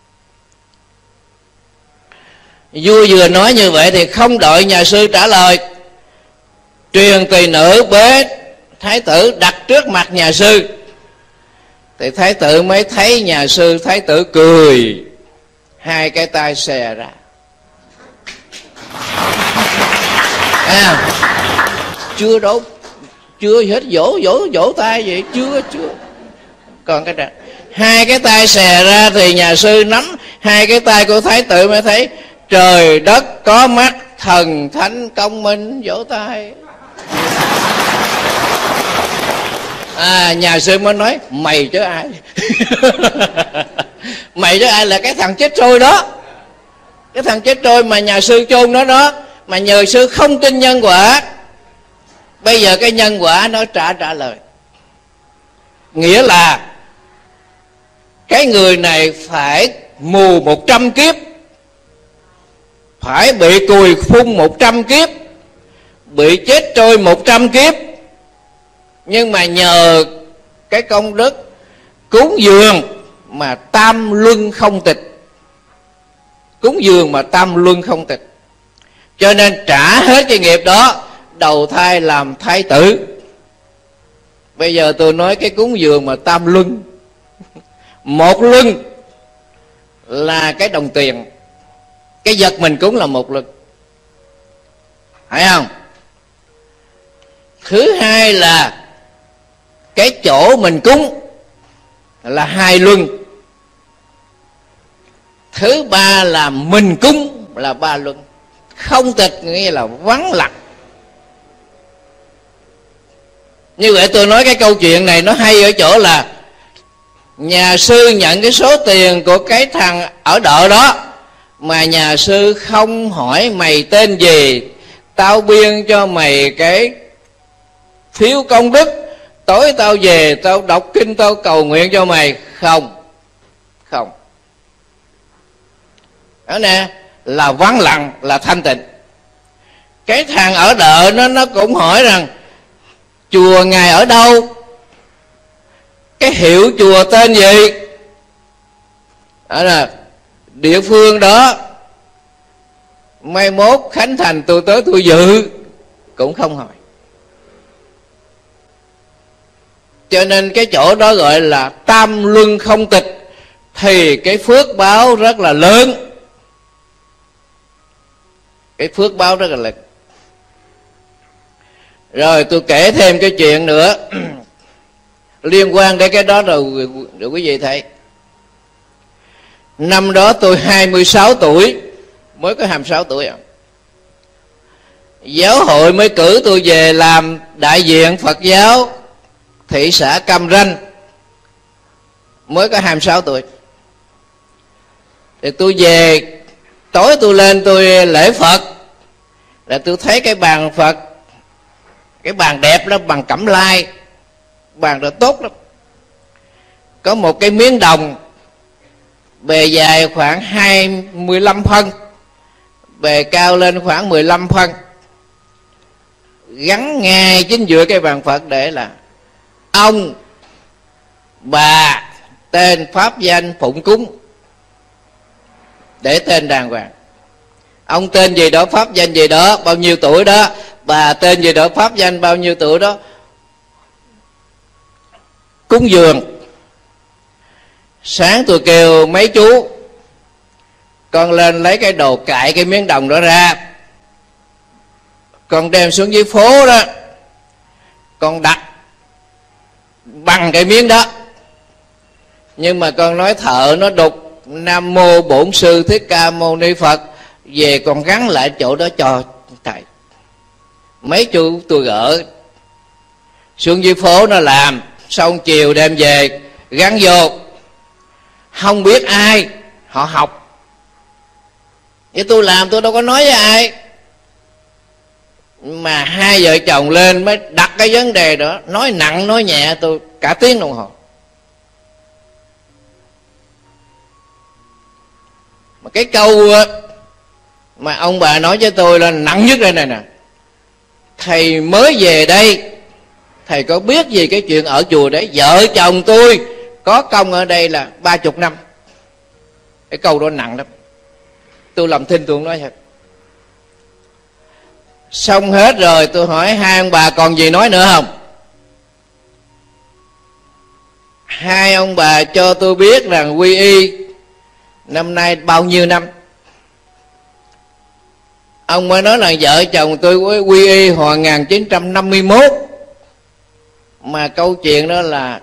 Vua vừa nói như vậy thì không đợi nhà sư trả lời, truyền tỳ nữ bế thái tử đặt trước mặt nhà sư. Thì thái tử mới thấy nhà sư, thái tử cười, hai cái tay xè ra. À, chưa đâu, chưa hết vỗ vỗ vỗ tay vậy, chưa chưa. Còn cái đó, hai cái tay xè ra thì nhà sư nắm hai cái tay của thái tử mới thấy trời đất có mắt, thần thánh công minh vỗ tay. À, nhà sư mới nói mày chứ ai. Mày chứ ai là cái thằng chết trôi đó. Cái thằng chết trôi mà nhà sư chôn nó đó. Mà nhờ sư không tin nhân quả. Bây giờ cái nhân quả nó trả trả lời. Nghĩa là cái người này phải mù một trăm kiếp, phải bị cùi phun một trăm kiếp, bị chết trôi một trăm kiếp. Nhưng mà nhờ cái công đức cúng dường mà tam luân không tịch. Cúng dường mà tam luân không tịch. Cho nên trả hết cái nghiệp đó, đầu thai làm thái tử. Bây giờ tôi nói cái cúng dường mà tam luân. Một luân là cái đồng tiền, cái vật mình cúng là một luân, phải không? Thứ hai là cái chỗ mình cúng là hai luân. Thứ ba là mình cúng là ba luân. Không tịch nghĩa là vắng lặng. Như vậy tôi nói cái câu chuyện này nó hay ở chỗ là nhà sư nhận cái số tiền của cái thằng ở đợ đó, mà nhà sư không hỏi mày tên gì, tao biên cho mày cái phiếu công đức, tối tao về tao đọc kinh tao cầu nguyện cho mày. Không. Không. Đó nè, là vắng lặng, là thanh tịnh. Cái thằng ở đợ nó nó cũng hỏi rằng chùa ngài ở đâu, cái hiệu chùa tên gì, đó là địa phương đó, mai mốt khánh thành tôi tới tôi dự. Cũng không hỏi. Cho nên cái chỗ đó gọi là tam luân không tịch, thì cái phước báo rất là lớn. Cái phước báo rất là lớn. Rồi tôi kể thêm cái chuyện nữa liên quan đến cái đó rồi, rồi quý vị thấy. Năm đó tôi hai mươi sáu tuổi, mới có hai mươi sáu tuổi à. Giáo hội mới cử tôi về làm đại diện Phật giáo thị xã Cam Ranh, mới có hai mươi sáu tuổi. Thì tôi về, tối tôi lên tôi lễ Phật, là tôi thấy cái bàn Phật, cái bàn đẹp lắm, bằng cẩm lai, bàn đó tốt lắm. Có một cái miếng đồng bề dài khoảng hai mươi lăm phân, bề cao lên khoảng mười lăm phân, gắn ngay chính giữa cái bàn Phật để là ông, bà, tên, pháp danh, phụng cúng, để tên đàng hoàng. Ông tên gì đó, pháp danh gì đó, bao nhiêu tuổi đó, bà tên gì đó, pháp danh bao nhiêu tuổi đó, cúng dường. Sáng tôi kêu mấy chú con lên lấy cái đồ cạy cái miếng đồng đó ra, con đem xuống dưới phố đó, con đặt bằng cái miếng đó. Nhưng mà con nói thợ nó đục Nam Mô Bổn Sư Thích Ca Mâu Ni Phật, về còn gắn lại chỗ đó cho thầy. Mấy chú tôi gỡ xuống dưới phố nó làm, xong chiều đem về gắn vô. Không biết ai, họ học. Vậy tôi làm tôi đâu có nói với ai. Mà hai vợ chồng lên mới đặt cái vấn đề đó, nói nặng nói nhẹ tôi cả tiếng đồng hồ. Mà cái câu mà ông bà nói với tôi là nặng nhất đây này nè: thầy mới về đây, thầy có biết gì cái chuyện ở chùa đấy? Vợ chồng tôi có công ở đây là ba chục năm. Cái câu đó nặng lắm. Tôi làm thinh tôi không nói thật. Xong hết rồi tôi hỏi hai ông bà còn gì nói nữa không? Hai ông bà cho tôi biết rằng quy y năm nay bao nhiêu năm. Ông mới nói là vợ chồng tôi quy y hồi một nghìn chín trăm năm mươi mốt, mà câu chuyện đó là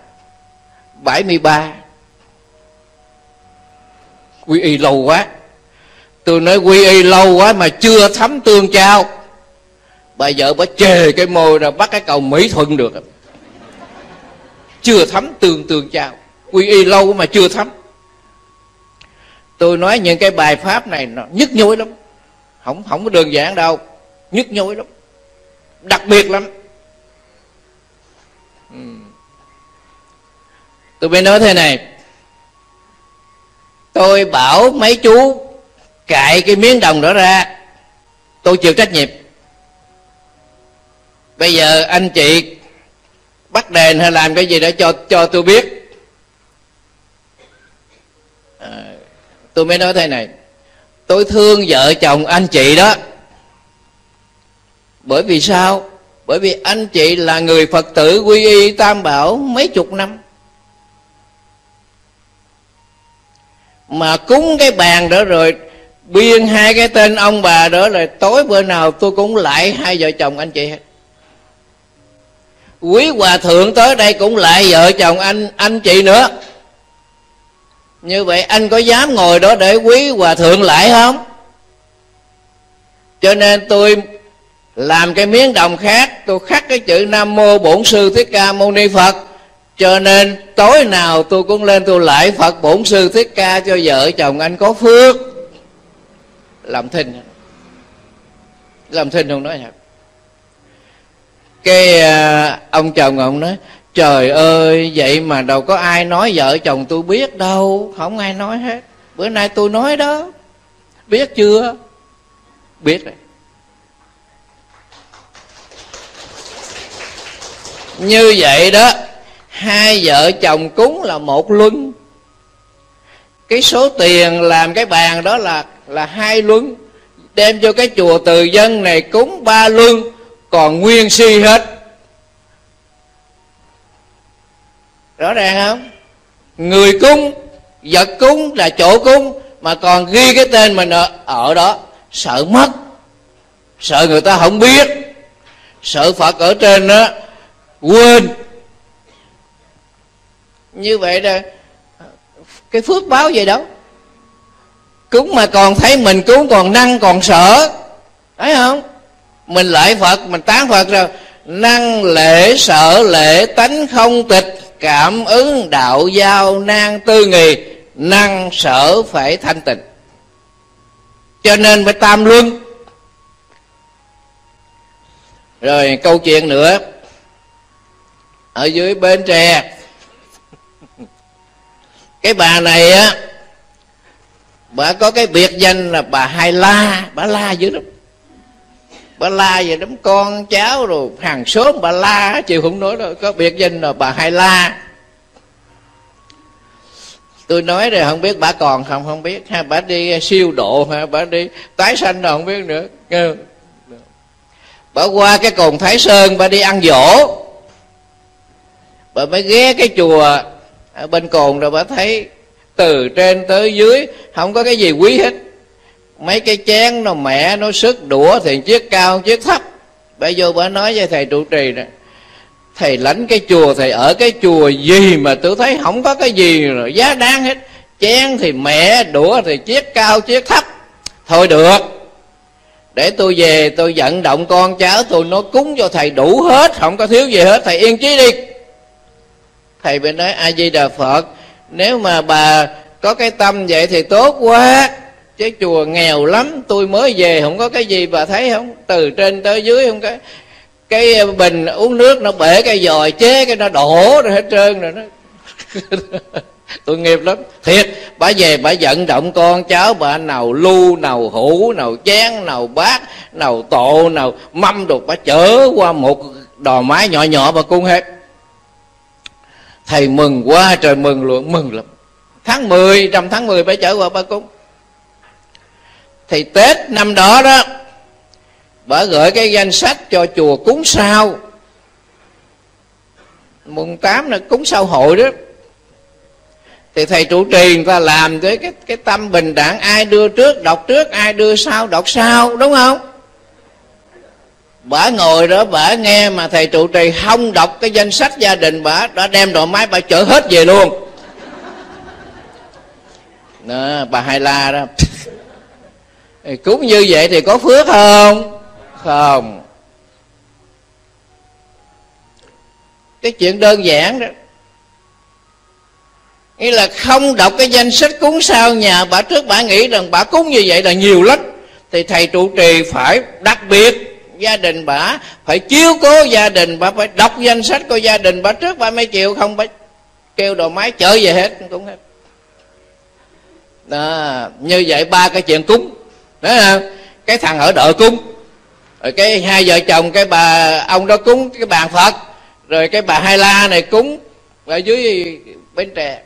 bảy mươi ba. Quy y lâu quá. Tôi nói quy y lâu quá mà chưa thấm tương trao. Bà vợ bà chề cái môi ra bắt cái cầu Mỹ Thuận được. Chưa thấm tương tương trao, quy y lâu mà chưa thấm. Tôi nói những cái bài pháp này nó nhức nhối lắm, không không có đơn giản đâu, nhức nhối lắm, đặc biệt lắm. ừ. Tôi mới nói thế này: tôi bảo mấy chú cạy cái miếng đồng đó ra, tôi chịu trách nhiệm. Bây giờ anh chị bắt đền hay làm cái gì đó cho cho tôi biết. à, Tôi mới nói thế này: tôi thương vợ chồng anh chị đó. Bởi vì sao? Bởi vì anh chị là người Phật tử quy y Tam Bảo mấy chục năm, mà cúng cái bàn đó rồi biên hai cái tên ông bà đó, là tối bữa nào tôi cũng lại hai vợ chồng anh chị hết. Quý hòa thượng tới đây cũng lại vợ chồng anh anh chị nữa. Như vậy anh có dám ngồi đó để quý hòa thượng lại không? Cho nên tôi làm cái miếng đồng khác, tôi khắc cái chữ Nam Mô Bổn Sư Thích Ca Mâu Ni Phật. Cho nên tối nào tôi cũng lên tôi lại Phật Bổn Sư Thích Ca cho vợ chồng anh có phước. Làm thinh, làm thinh không nói thật. Cái à, ông chồng ông nói: trời ơi, vậy mà đâu có ai nói vợ chồng tôi biết đâu. Không ai nói hết. Bữa nay tôi nói đó. Biết chưa? Biết rồi. Như vậy đó, hai vợ chồng cúng là một luân. Cái số tiền làm cái bàn đó là là hai luân. Đem cho cái chùa Từ Dân này cúng ba luân, còn nguyên si hết. Rõ ràng không? Người cúng, vật cúng là chỗ cúng, mà còn ghi cái tên mình ở, ở đó. Sợ mất, sợ người ta không biết, sợ Phật ở trên đó quên. Như vậy là cái phước báo gì đâu. Cúng mà còn thấy mình cúng còn năng còn sợ, thấy không? Mình lại Phật, mình tán Phật rồi: năng lễ sợ lễ tánh không tịch, cảm ứng đạo giao nan tư nghì, năng sở phải thanh tịnh. Cho nên phải tam luân. Rồi câu chuyện nữa. Ở dưới Bến Tre, cái bà này á, bà có cái biệt danh là bà Hai La. Bà la dữ lắm. Bà la về đám con cháu rồi hàng xóm bà la, chịu không nói đâu. Có biệt danh là bà Hai La. Tôi nói rồi không biết bà còn không, không biết ha. Bà đi siêu độ ha, bà đi tái sanh rồi không biết nữa. Bà qua cái cồn Thái Sơn, bà đi ăn dỗ, bà mới ghé cái chùa ở bên cồn, rồi bà thấy từ trên tới dưới không có cái gì quý hết. Mấy cái chén nó mẹ nó sức, đũa thì chiếc cao chiếc thấp. Bà vô bà nói với thầy trụ trì đó: thầy lãnh cái chùa, thầy ở cái chùa gì mà tôi thấy không có cái gì rồi giá đáng hết. Chén thì mẹ, đũa thì chiếc cao chiếc thấp. Thôi được, để tôi về tôi vận động con cháu tôi nó cúng cho thầy đủ hết, không có thiếu gì hết, thầy yên chí đi. Thầy bên nói: A Di Đà Phật, nếu mà bà có cái tâm vậy thì tốt quá, chứ chùa nghèo lắm, tôi mới về không có cái gì, bà thấy không? Từ trên tới dưới không có cái bình uống nước nó bể cái vòi chế, cái nó đổ rồi hết trơn rồi đó. Tôi nghiệp lắm thiệt. Bà về bà vận động con cháu, bà nào lu nào hũ nào chén nào bát nào tổ nào mâm đồ, bà chở qua một đò mái nhỏ nhỏ bà cung hết. Thầy mừng quá trời mừng luôn, mừng lắm. Tháng mười, trong tháng mười bà chở qua bà cung. Thì Tết năm đó đó, bà gửi cái danh sách cho chùa cúng sao. Mùng tám là cúng sao hội đó. Thì thầy trụ trì người ta làm với cái, cái tâm bình đẳng, ai đưa trước đọc trước, ai đưa sau đọc sau, đúng không? Bà ngồi đó bà nghe mà thầy trụ trì không đọc cái danh sách gia đình, bà đã đem đồ máy bà chở hết về luôn đó, bà Hai La đó. Cúng như vậy thì có phước không? Không. Cái chuyện đơn giản đó, nghĩa là không đọc cái danh sách cúng sao nhà bà trước, bà nghĩ rằng bà cúng như vậy là nhiều lắm, thì thầy trụ trì phải đặc biệt gia đình bà, phải chiếu cố gia đình bà, phải đọc danh sách của gia đình bà trước bà mới chịu, không phải kêu đồ máy chở về hết cũng hết. Đó, như vậy ba cái chuyện cúng đó, không? Cái thằng ở đợi cúng, rồi cái hai vợ chồng cái bà ông đó cúng cái bàn Phật, rồi cái bà Hai La này cúng ở dưới Bến Tre.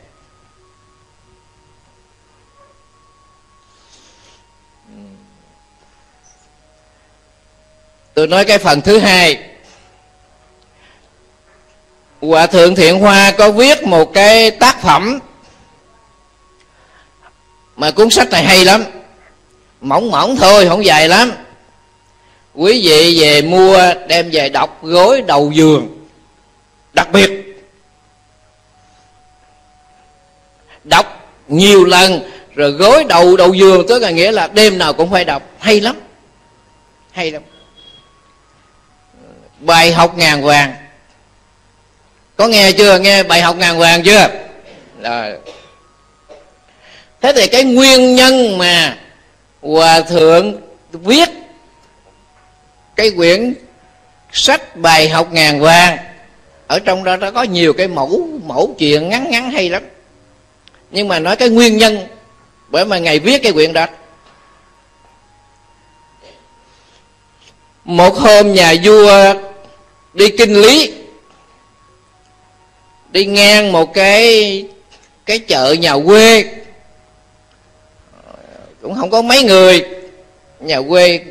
Tôi nói cái phần thứ hai. Hòa thượng Thiện Hoa có viết một cái tác phẩm mà cuốn sách này hay lắm, mỏng mỏng thôi, không dài lắm. Quý vị về mua đem về đọc gối đầu giường, đặc biệt đọc nhiều lần, rồi gối đầu đầu giường, tức là nghĩa là đêm nào cũng phải đọc. Hay lắm, hay lắm. Bài học ngàn vàng, có nghe chưa? Nghe bài học ngàn vàng chưa? Rồi. Thế thì cái nguyên nhân mà Hòa thượng viết cái quyển sách bài học ngàn vàng, ở trong đó nó có nhiều cái mẫu mẫu chuyện ngắn ngắn hay lắm. Nhưng mà nói cái nguyên nhân bởi mà Ngài viết cái quyển đó. Một hôm nhà vua đi kinh lý, đi ngang một cái cái chợ nhà quê, cũng không có mấy người, nhà quê.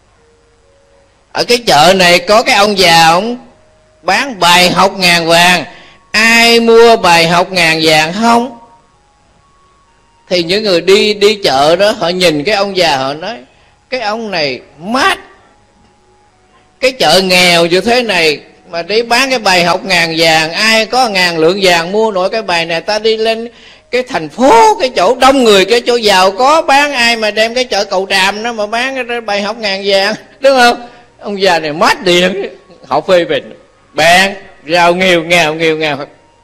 Ở cái chợ này có cái ông già, ông bán bài học ngàn vàng. Ai mua bài học ngàn vàng không? Thì những người đi đi chợ đó, họ nhìn cái ông già, họ nói cái ông này mát, cái chợ nghèo như thế này mà đi bán cái bài học ngàn vàng, ai có ngàn lượng vàng mua nổi cái bài này. Ta đi lên cái thành phố, cái chỗ đông người, cái chỗ giàu có bán, ai mà đem cái chợ Cầu Tràm đó mà bán cái bài học ngàn vàng, đúng không? Ông già này mát điện, họ phê bình bạn giàu nghèo nghèo nghèo nghèo.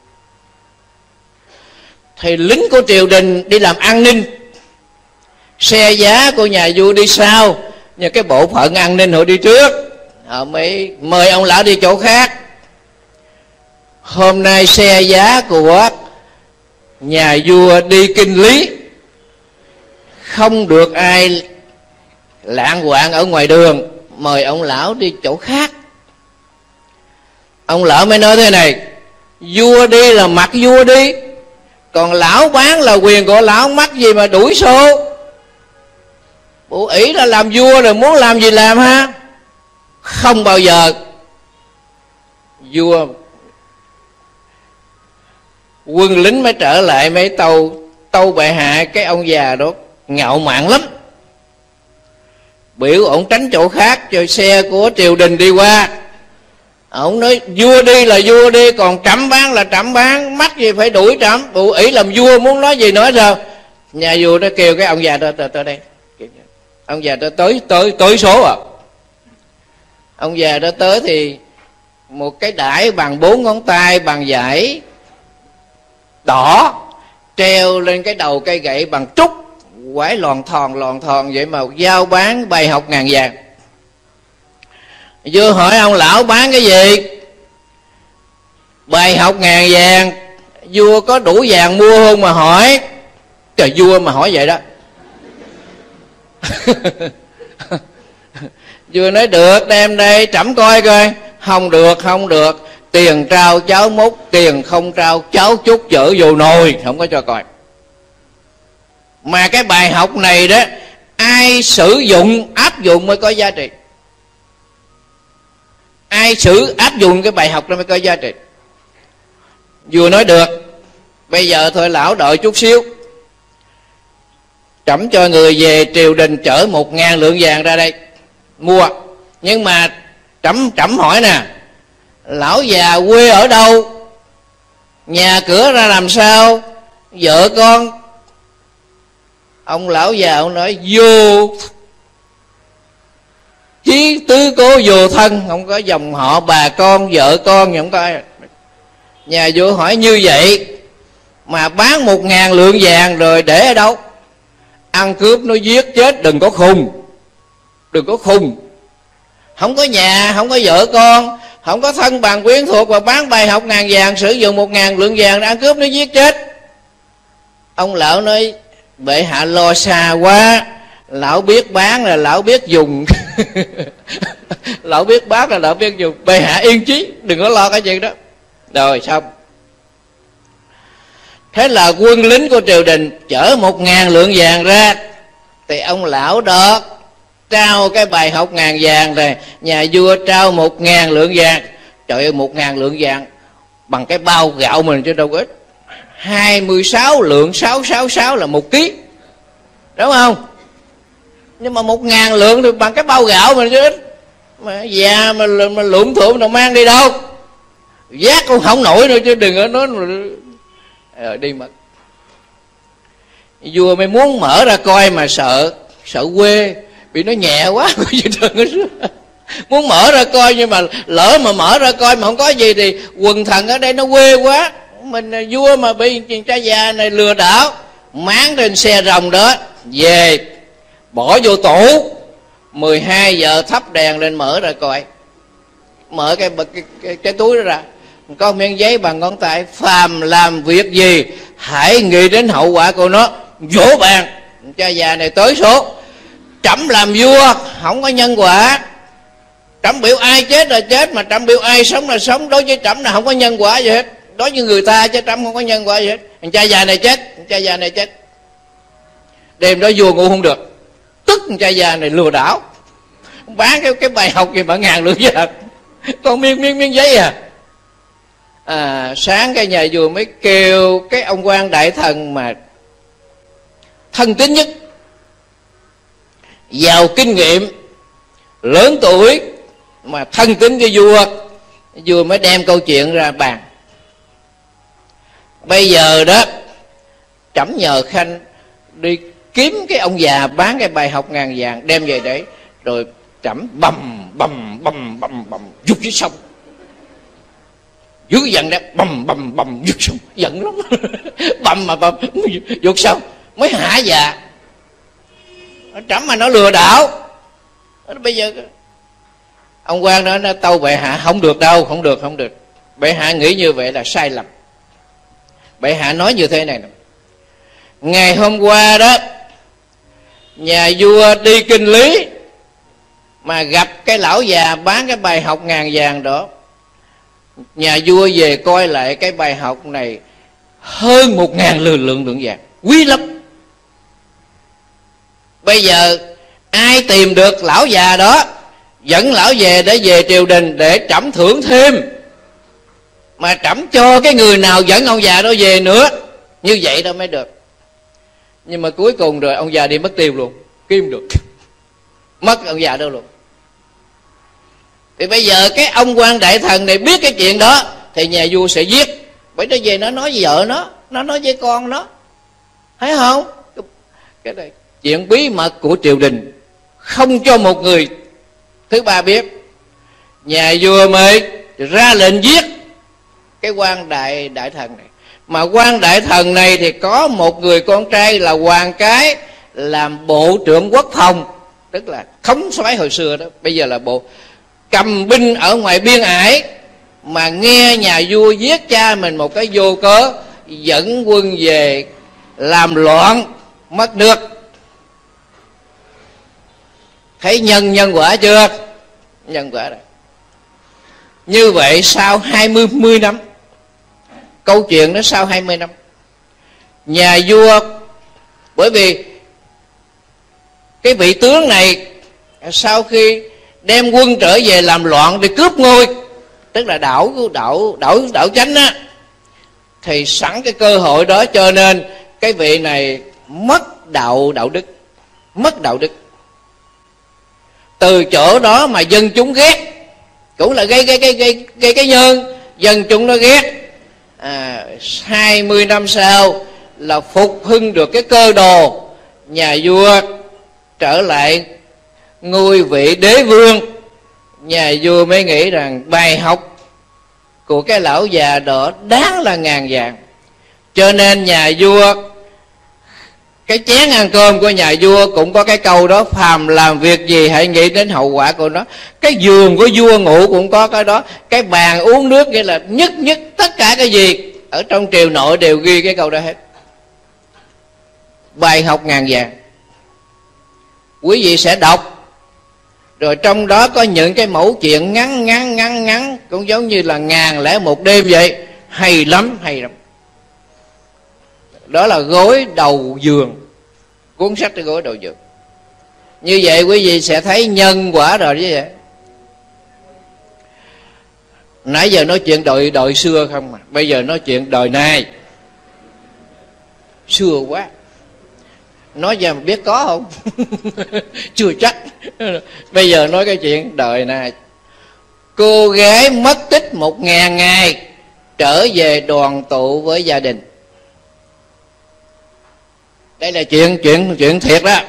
Thì lính của triều đình đi làm an ninh, xe giá của nhà vua đi sau, nhưng cái bộ phận an ninh họ đi trước, họ mới mời ông lão đi chỗ khác. Hôm nay xe giá của nhà vua đi kinh lý, không được ai lạng quạng ở ngoài đường, mời ông lão đi chỗ khác. Ông lão mới nói thế này: vua đi là mặc vua đi, còn lão bán là quyền của lão, mắc gì mà đuổi xô. Bộ ỷ là làm vua rồi, muốn làm gì làm ha. Không bao giờ. Vua quân lính mới trở lại mới tâu tâu bệ hạ. Cái ông già đó ngạo mạn lắm, biểu ổng tránh chỗ khác cho xe của triều đình đi qua. Ổng nói vua đi là vua đi, còn trẫm bán là trẫm bán, mắc gì phải đuổi trẫm. Bộ ỷ làm vua muốn nói gì nói sao. Nhà vua nó kêu cái ông già đó tới, tới đây. Ông già đó tới tới tới số à. Ông già đó tới thì một cái đải bằng bốn ngón tay, bằng vải đỏ, treo lên cái đầu cây gậy bằng trúc, quải lòn thòn lòn thòn vậy mà giao bán bài học ngàn vàng. Vua hỏi ông lão bán cái gì? Bài học ngàn vàng. Vua có đủ vàng mua không mà hỏi? Trời, vua mà hỏi vậy đó. Vua nói được, đem đây trẫm coi coi. Không được, không được, tiền trao cháo múc, tiền không trao cháo chút dở vô nồi, không có cho coi. Mà cái bài học này đó, ai sử dụng áp dụng mới có giá trị. Ai sử áp dụng cái bài học đó mới có giá trị. Vua nói được, bây giờ thôi lão đợi chút xíu, trẫm cho người về triều đình chở một ngàn lượng vàng ra đây mua. Nhưng mà trẫm trẫm hỏi nè, lão già quê ở đâu, nhà cửa ra làm sao, vợ con? Ông lão già ông nói vô chí tứ cố vô thân, không có dòng họ bà con vợ con, không có ai. Nhà vua hỏi như vậy mà bán một ngàn lượng vàng rồi để ở đâu? Ăn cướp nó giết chết, đừng có khùng, đừng có khùng. Không có nhà, không có vợ con, không có thân bằng quyến thuộc, và bán bài học ngàn vàng, sử dụng một ngàn lượng vàng để ăn cướp nó giết chết. Ông lão nói bệ hạ lo xa quá, lão biết bán là lão biết dùng. Lão biết bán là lão biết dùng. Bệ hạ yên chí, đừng có lo cái chuyện đó. Rồi xong. Thế là quân lính của triều đình chở một ngàn lượng vàng ra, thì ông lão đó trao cái bài học ngàn vàng rồi, nhà vua trao một ngàn lượng vàng. Trời ơi, một ngàn lượng vàng bằng cái bao gạo mình chứ đâu có ít. Hai mươi sáu lượng sáu sáu sáu là một ký, đúng không? Nhưng mà một ngàn lượng thì bằng cái bao gạo mình chứ ít. Mà già mà, mà lụm thụm nào mang đi đâu, vác cũng không nổi nữa chứ đừng có nói rồi đi mất. Vua mới muốn mở ra coi mà sợ, sợ quê bị nó nhẹ quá. Muốn mở ra coi, nhưng mà lỡ mà mở ra coi mà không có gì thì quần thần ở đây nó quê quá. Mình vua mà bị cha già này lừa đảo, máng trên xe rồng đó về bỏ vô tủ. Mười hai giờ thắp đèn lên mở ra coi. Mở cái, cái, cái, cái túi đó ra, có miếng giấy bằng ngón tay: phàm làm việc gì hãy nghĩ đến hậu quả của nó. Vỗ bàn. Cha già này tới số: trẫm làm vua không có nhân quả, trẫm biểu ai chết là chết, mà trẫm biểu ai sống là sống. Đối với trẫm là không có nhân quả gì hết, đối với người ta chứ trẫm không có nhân quả gì hết. Cha già này chết, cha già này chết. Đêm đó vua ngủ không được, tức cha già này lừa đảo, bán cái, cái bài học gì mà ngàn lượng vàng, còn miếng miếng miếng giấy à. À, sáng cái nhà vua mới kêu cái ông quan đại thần mà thân tín nhất, giàu kinh nghiệm, lớn tuổi mà thân tín với vua. Vua mới đem câu chuyện ra bàn. Bây giờ đó trẫm nhờ khanh đi kiếm cái ông già bán cái bài học ngàn vàng đem về để, rồi trẫm bầm bầm bầm bầm bầm vụt dưới sông. Dưới dần đó bầm bầm bầm vụt sông, giận lắm. Bầm mà bầm vụt sông mới hả già. Trẫm mà nó lừa đảo. Bây giờ ông quan đó nó tâu bệ hạ: không được đâu, không được, không được. Bệ hạ nghĩ như vậy là sai lầm. Bệ hạ nói như thế này nè: ngày hôm qua đó nhà vua đi kinh lý mà gặp cái lão già bán cái bài học ngàn vàng đó. Nhà vua về coi lại cái bài học này hơn một ngàn lượng lượng lượng vàng, quý lắm. Bây giờ ai tìm được lão già đó dẫn lão về để về triều đình để trẫm thưởng thêm, mà trẫm cho cái người nào dẫn ông già đó về nữa, như vậy đó mới được. Nhưng mà cuối cùng rồi ông già đi mất tiêu luôn, kiếm được, mất ông già đâu luôn. Thì bây giờ cái ông quan đại thần này biết cái chuyện đó thì nhà vua sẽ giết, bởi nó về nó nói với vợ nó, nó nói với con nó, thấy không? Cái này chuyện bí mật của triều đình, không cho một người thứ ba biết. Nhà vua mới ra lệnh giết cái quan đại đại thần này. Mà quan đại thần này thì có một người con trai là Hoàng Cái, làm bộ trưởng quốc phòng, tức là thống soái hồi xưa đó, bây giờ là bộ, cầm binh ở ngoài biên ải. Mà nghe nhà vua giết cha mình một cái vô cớ, dẫn quân về làm loạn mất nước. Thấy nhân nhân quả chưa? Nhân quả rồi. Như vậy sau hai mươi năm, câu chuyện nó sau hai mươi năm, nhà vua, bởi vì cái vị tướng này sau khi đem quân trở về làm loạn để cướp ngôi, tức là đảo đảo đảo đảo chánh á, thì sẵn cái cơ hội đó cho nên cái vị này mất đạo đạo đức, mất đạo đức. Từ chỗ đó mà dân chúng ghét, cũng là gây gây gây gây gây cái nhân, dân chúng nó ghét. À, hai mươi năm sau là phục hưng được cái cơ đồ, nhà vua trở lại ngôi vị đế vương. Nhà vua mới nghĩ rằng bài học của cái lão già đó đáng là ngàn vàng. Cho nên nhà vua, cái chén ăn cơm của nhà vua cũng có cái câu đó: phàm làm việc gì hãy nghĩ đến hậu quả của nó. Cái giường của vua ngủ cũng có cái đó. Cái bàn uống nước, nghĩa là nhất nhất tất cả cái gì ở trong triều nội đều ghi cái câu đó hết. Bài học ngàn vàng. Quý vị sẽ đọc, rồi trong đó có những cái mẫu chuyện ngắn ngắn ngắn ngắn, cũng giống như là ngàn lẻ một đêm vậy. Hay lắm, hay lắm. Đó là Gối Đầu Giường, cuốn sách cái Gối Đầu Giường. Như vậy quý vị sẽ thấy nhân quả rồi chứ vậy. Nãy giờ nói chuyện đời đời xưa không mà, bây giờ nói chuyện đời nay. Xưa quá, nói ra mà biết có không? Chưa chắc. Bây giờ nói cái chuyện đời này. Cô gái mất tích một ngàn ngày, trở về đoàn tụ với gia đình. Đây là chuyện chuyện chuyện thiệt đó.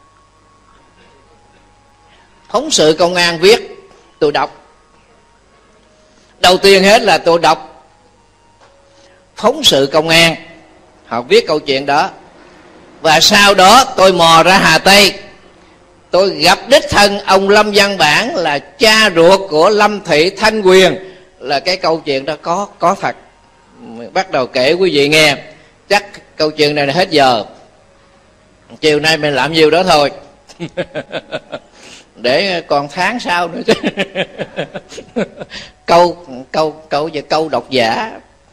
Phóng sự công an viết, tôi đọc. Đầu tiên hết là tôi đọc phóng sự công an, họ viết câu chuyện đó. Và sau đó tôi mò ra Hà Tây, tôi gặp đích thân ông Lâm Văn Bản, là cha ruột của Lâm Thị Thanh Quyền. Là cái câu chuyện đó có có thật. Bắt đầu kể quý vị nghe. Chắc câu chuyện này là hết giờ, chiều nay mình làm nhiều đó thôi. Để còn tháng sau nữa chứ. câu câu câu về câu độc giả.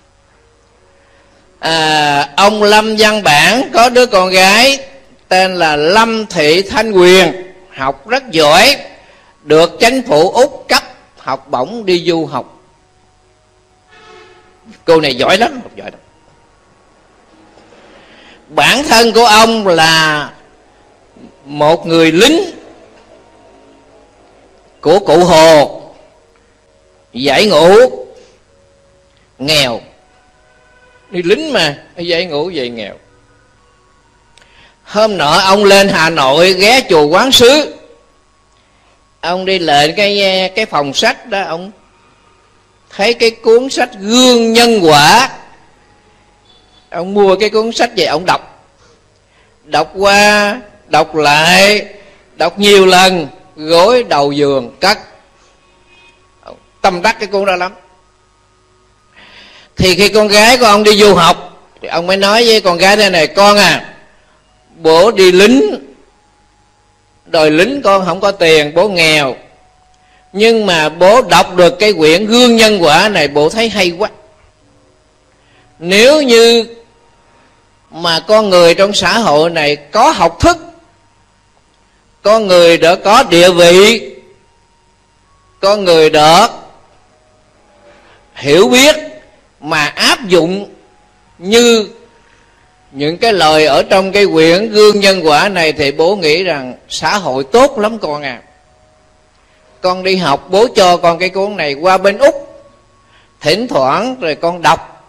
À, ông Lâm Văn Bản có đứa con gái tên là Lâm Thị Thanh Quyền, học rất giỏi, được chính phủ Úc cấp học bổng đi du học. Cô này giỏi lắm, học giỏi lắm. Bản thân của ông là một người lính của cụ Hồ, giải ngũ, nghèo. Đi lính mà, giải ngũ vậy nghèo. Hôm nọ ông lên Hà Nội ghé chùa Quán Sứ. Ông đi lên cái cái phòng sách đó, ông thấy cái cuốn sách Gương Nhân Quả. Ông mua cái cuốn sách về ông đọc. Đọc qua, đọc lại, đọc nhiều lần. Gối đầu giường cất. Tâm đắc cái cuốn đó lắm. Thì khi con gái của ông đi du học, thì ông mới nói với con gái thế này: con à, bố đi lính, đòi lính con không có tiền, bố nghèo, nhưng mà bố đọc được cái quyển Gương Nhân Quả này, bố thấy hay quá. Nếu như mà con người trong xã hội này có học thức, con người đã có địa vị, con người đã hiểu biết, mà áp dụng như những cái lời ở trong cái quyển Gương Nhân Quả này, thì bố nghĩ rằng xã hội tốt lắm con à. Con đi học, bố cho con cái cuốn này qua bên Úc, thỉnh thoảng rồi con đọc,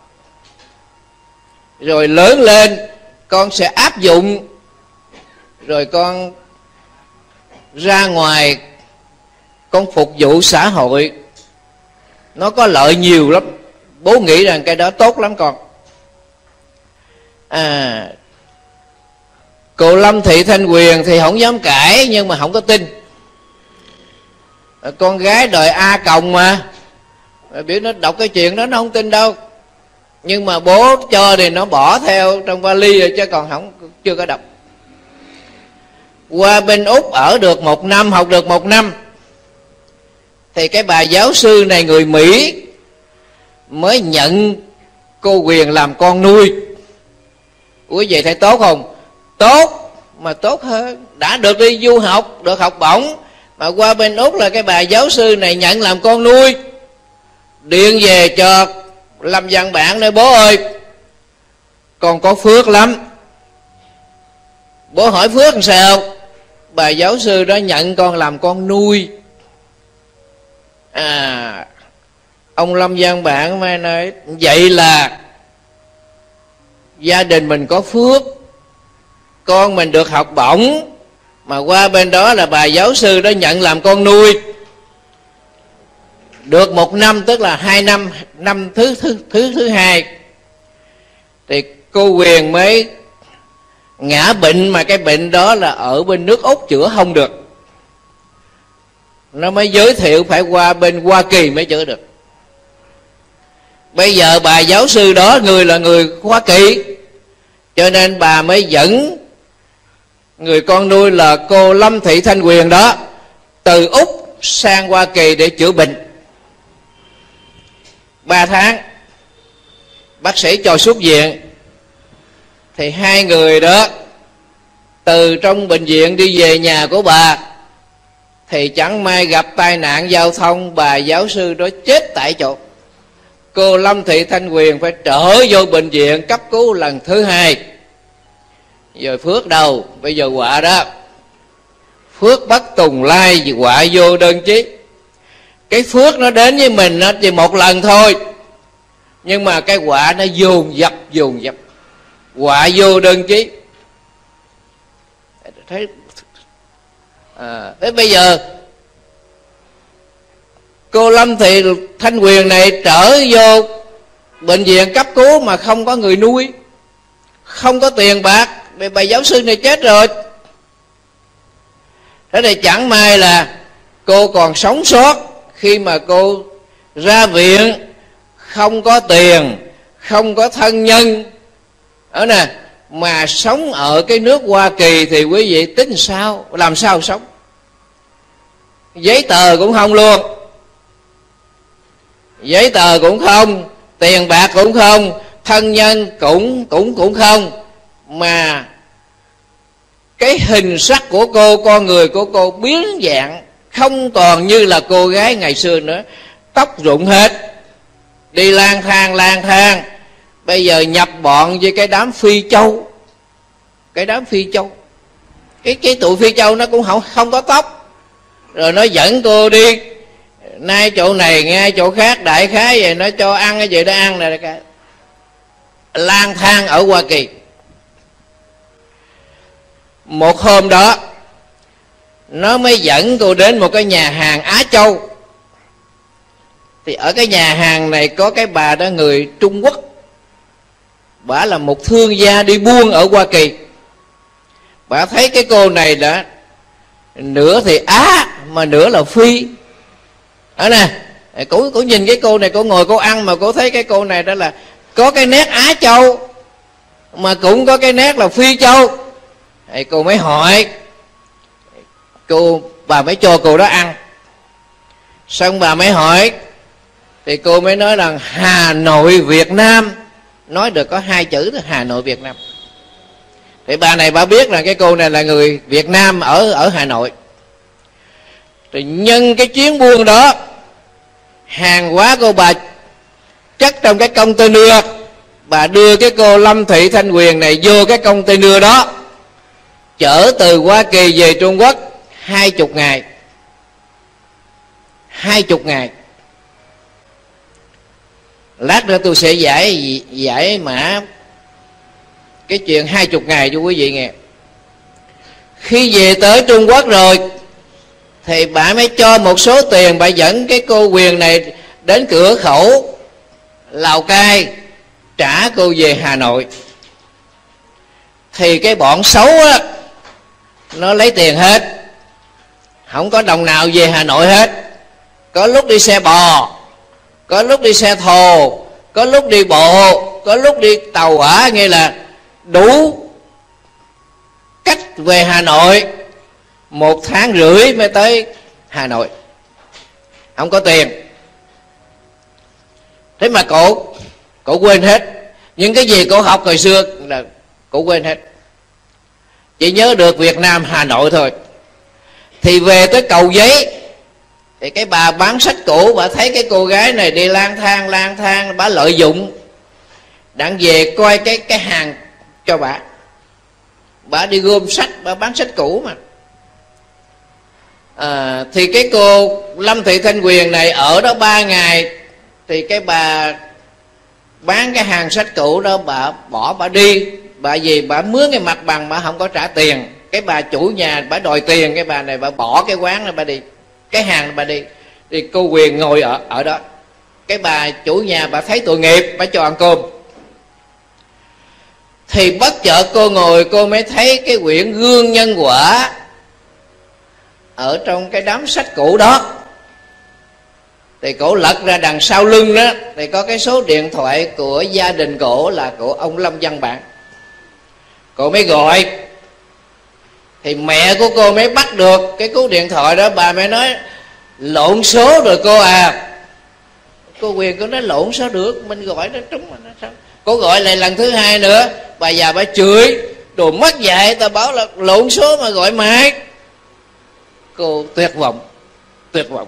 rồi lớn lên con sẽ áp dụng, rồi con ra ngoài con phục vụ xã hội, nó có lợi nhiều lắm. Bố nghĩ rằng cái đó tốt lắm con. À, cô Lâm Thị Thanh Quyền thì không dám cãi, nhưng mà không có tin. Con gái đời A Còng mà, biểu nó đọc cái chuyện đó nó không tin đâu. Nhưng mà bố cho thì nó bỏ theo trong vali rồi, chứ còn không, chưa có đọc. Qua bên Úc ở được một năm, học được một năm, thì cái bà giáo sư này người Mỹ mới nhận cô Quyền làm con nuôi. Quý vị thấy tốt không? Tốt, mà tốt hơn. Đã được đi du học, được học bổng, mà qua bên Úc là cái bà giáo sư này nhận làm con nuôi. Điện về cho Lâm Văn Bản nói: bố ơi, con có phước lắm. Bố hỏi phước làm sao? Bà giáo sư đó nhận con làm con nuôi. À, ông Lâm Văn Bản mới nói: vậy là gia đình mình có phước, con mình được học bổng, mà qua bên đó là bà giáo sư đó nhận làm con nuôi. Được một năm, tức là hai năm, năm thứ thứ thứ thứ hai, thì cô Huyền mới ngã bệnh, mà cái bệnh đó là ở bên nước Úc chữa không được. Nó mới giới thiệu phải qua bên Hoa Kỳ mới chữa được. Bây giờ bà giáo sư đó người là người Hoa Kỳ, cho nên bà mới dẫn người con nuôi là cô Lâm Thị Thanh Huyền đó từ Úc sang Hoa Kỳ để chữa bệnh. Ba tháng bác sĩ cho xuất viện, thì hai người đó từ trong bệnh viện đi về nhà của bà, thì chẳng may gặp tai nạn giao thông, bà giáo sư đó chết tại chỗ. Cô Lâm Thị Thanh Huyền phải trở vô bệnh viện cấp cứu lần thứ hai. Giờ phước đâu, bây giờ quả đó. Phước bất tùng lai, quả vô đơn chí. Cái phước nó đến với mình nó chỉ một lần thôi, nhưng mà cái quả nó dồn dập dồn dập, quả vô đơn chí. Thế, à, thế bây giờ cô Lâm Thị Thanh Huyền này trở vô bệnh viện cấp cứu mà không có người nuôi, không có tiền bạc, vì bà giáo sư này chết rồi. Thế thì chẳng may là cô còn sống sót khi mà cô ra viện, không có tiền, không có thân nhân ở nè, mà sống ở cái nước Hoa Kỳ thì quý vị tính sao, làm sao sống? Giấy tờ cũng không luôn, giấy tờ cũng không, tiền bạc cũng không, thân nhân cũng cũng cũng không, mà cái hình sắc của cô, con người của cô biến dạng, không còn như là cô gái ngày xưa nữa. Tóc rụng hết, đi lang thang lang thang. Bây giờ nhập bọn với cái đám Phi Châu, cái đám Phi Châu, cái cái tụi Phi Châu nó cũng không không có tóc, rồi nó dẫn cô đi nay chỗ này nghe chỗ khác, đại khái vậy, nó cho ăn cái gì đó ăn này, cái lang thang ở Hoa Kỳ. Một hôm đó nó mới dẫn cô đến một cái nhà hàng Á Châu. Thì ở cái nhà hàng này có cái bà đó người Trung Quốc, bà là một thương gia đi buôn ở Hoa Kỳ. Bà thấy cái cô này đã nửa thì Á mà nửa là Phi. Đó nè, cô, cô nhìn cái cô này, cô ngồi cô ăn mà cô thấy cái cô này đó là có cái nét Á Châu mà cũng có cái nét là Phi Châu. Thì cô mới hỏi, cô bà mới cho cô đó ăn. Xong bà mới hỏi, thì cô mới nói rằng Hà Nội Việt Nam, nói được có hai chữ là Hà Nội Việt Nam. Thì bà này bà biết là cái cô này là người Việt Nam ở ở Hà Nội. Thì nhân cái chuyến buôn đó, hàng hóa của bà chất trong cái container, bà đưa cái cô Lâm Thị Thanh Huyền này vô cái container đó, chở từ Hoa Kỳ về Trung Quốc hai chục ngày. Hai chục ngày. Lát nữa tôi sẽ giải giải mã cái chuyện hai chục ngày cho quý vị nghe. Khi về tới Trung Quốc rồi thì bà mới cho một số tiền, bà dẫn cái cô Huyền này đến cửa khẩu Lào Cai trả cô về Hà Nội. Thì cái bọn xấu á, nó lấy tiền hết, không có đồng nào về Hà Nội hết. Có lúc đi xe bò, có lúc đi xe thồ, có lúc đi bộ, có lúc đi tàu hỏa, nghĩa là đủ cách về Hà Nội. Một tháng rưỡi mới tới Hà Nội, không có tiền. Thế mà cổ cổ quên hết những cái gì cổ học hồi xưa, là cổ quên hết, chỉ nhớ được Việt Nam Hà Nội thôi. Thì về tới Cầu Giấy, thì cái bà bán sách cũ, bà thấy cái cô gái này đi lang thang lang thang, bà lợi dụng, đặng về coi cái cái hàng cho bà. Bà đi gom sách, bà bán sách cũ mà. À, thì cái cô Lâm Thị Thanh Huyền này ở đó ba ngày, thì cái bà bán cái hàng sách cũ đó bà bỏ bà đi. Bà gì bà mướn cái mặt bằng, bà không có trả tiền. cái bà chủ nhà bà đòi tiền, cái bà này bà bỏ cái quán này bà đi, cái hàng này bà đi, thì cô Quyền ngồi ở ở đó. Cái bà chủ nhà bà thấy tội nghiệp, bà cho ăn cơm. Thì bất chợt cô ngồi, cô mới thấy cái quyển Gương Nhân Quả ở trong cái đám sách cũ đó. Thì cổ lật ra đằng sau lưng đó, thì có cái số điện thoại của gia đình cổ là của ông Lâm Văn Bản. Cô mới gọi, thì mẹ của cô mới bắt được cái cú điện thoại đó. Bà mới nói lộn số rồi cô à. Cô Quyền cô nói lộn sao được, mình gọi nó trúng mà nó sao. Cô gọi lại lần thứ hai nữa, bà già bà chửi, đồ mất dạy, ta bảo là lộn số mà gọi mãi. Cô tuyệt vọng, tuyệt vọng.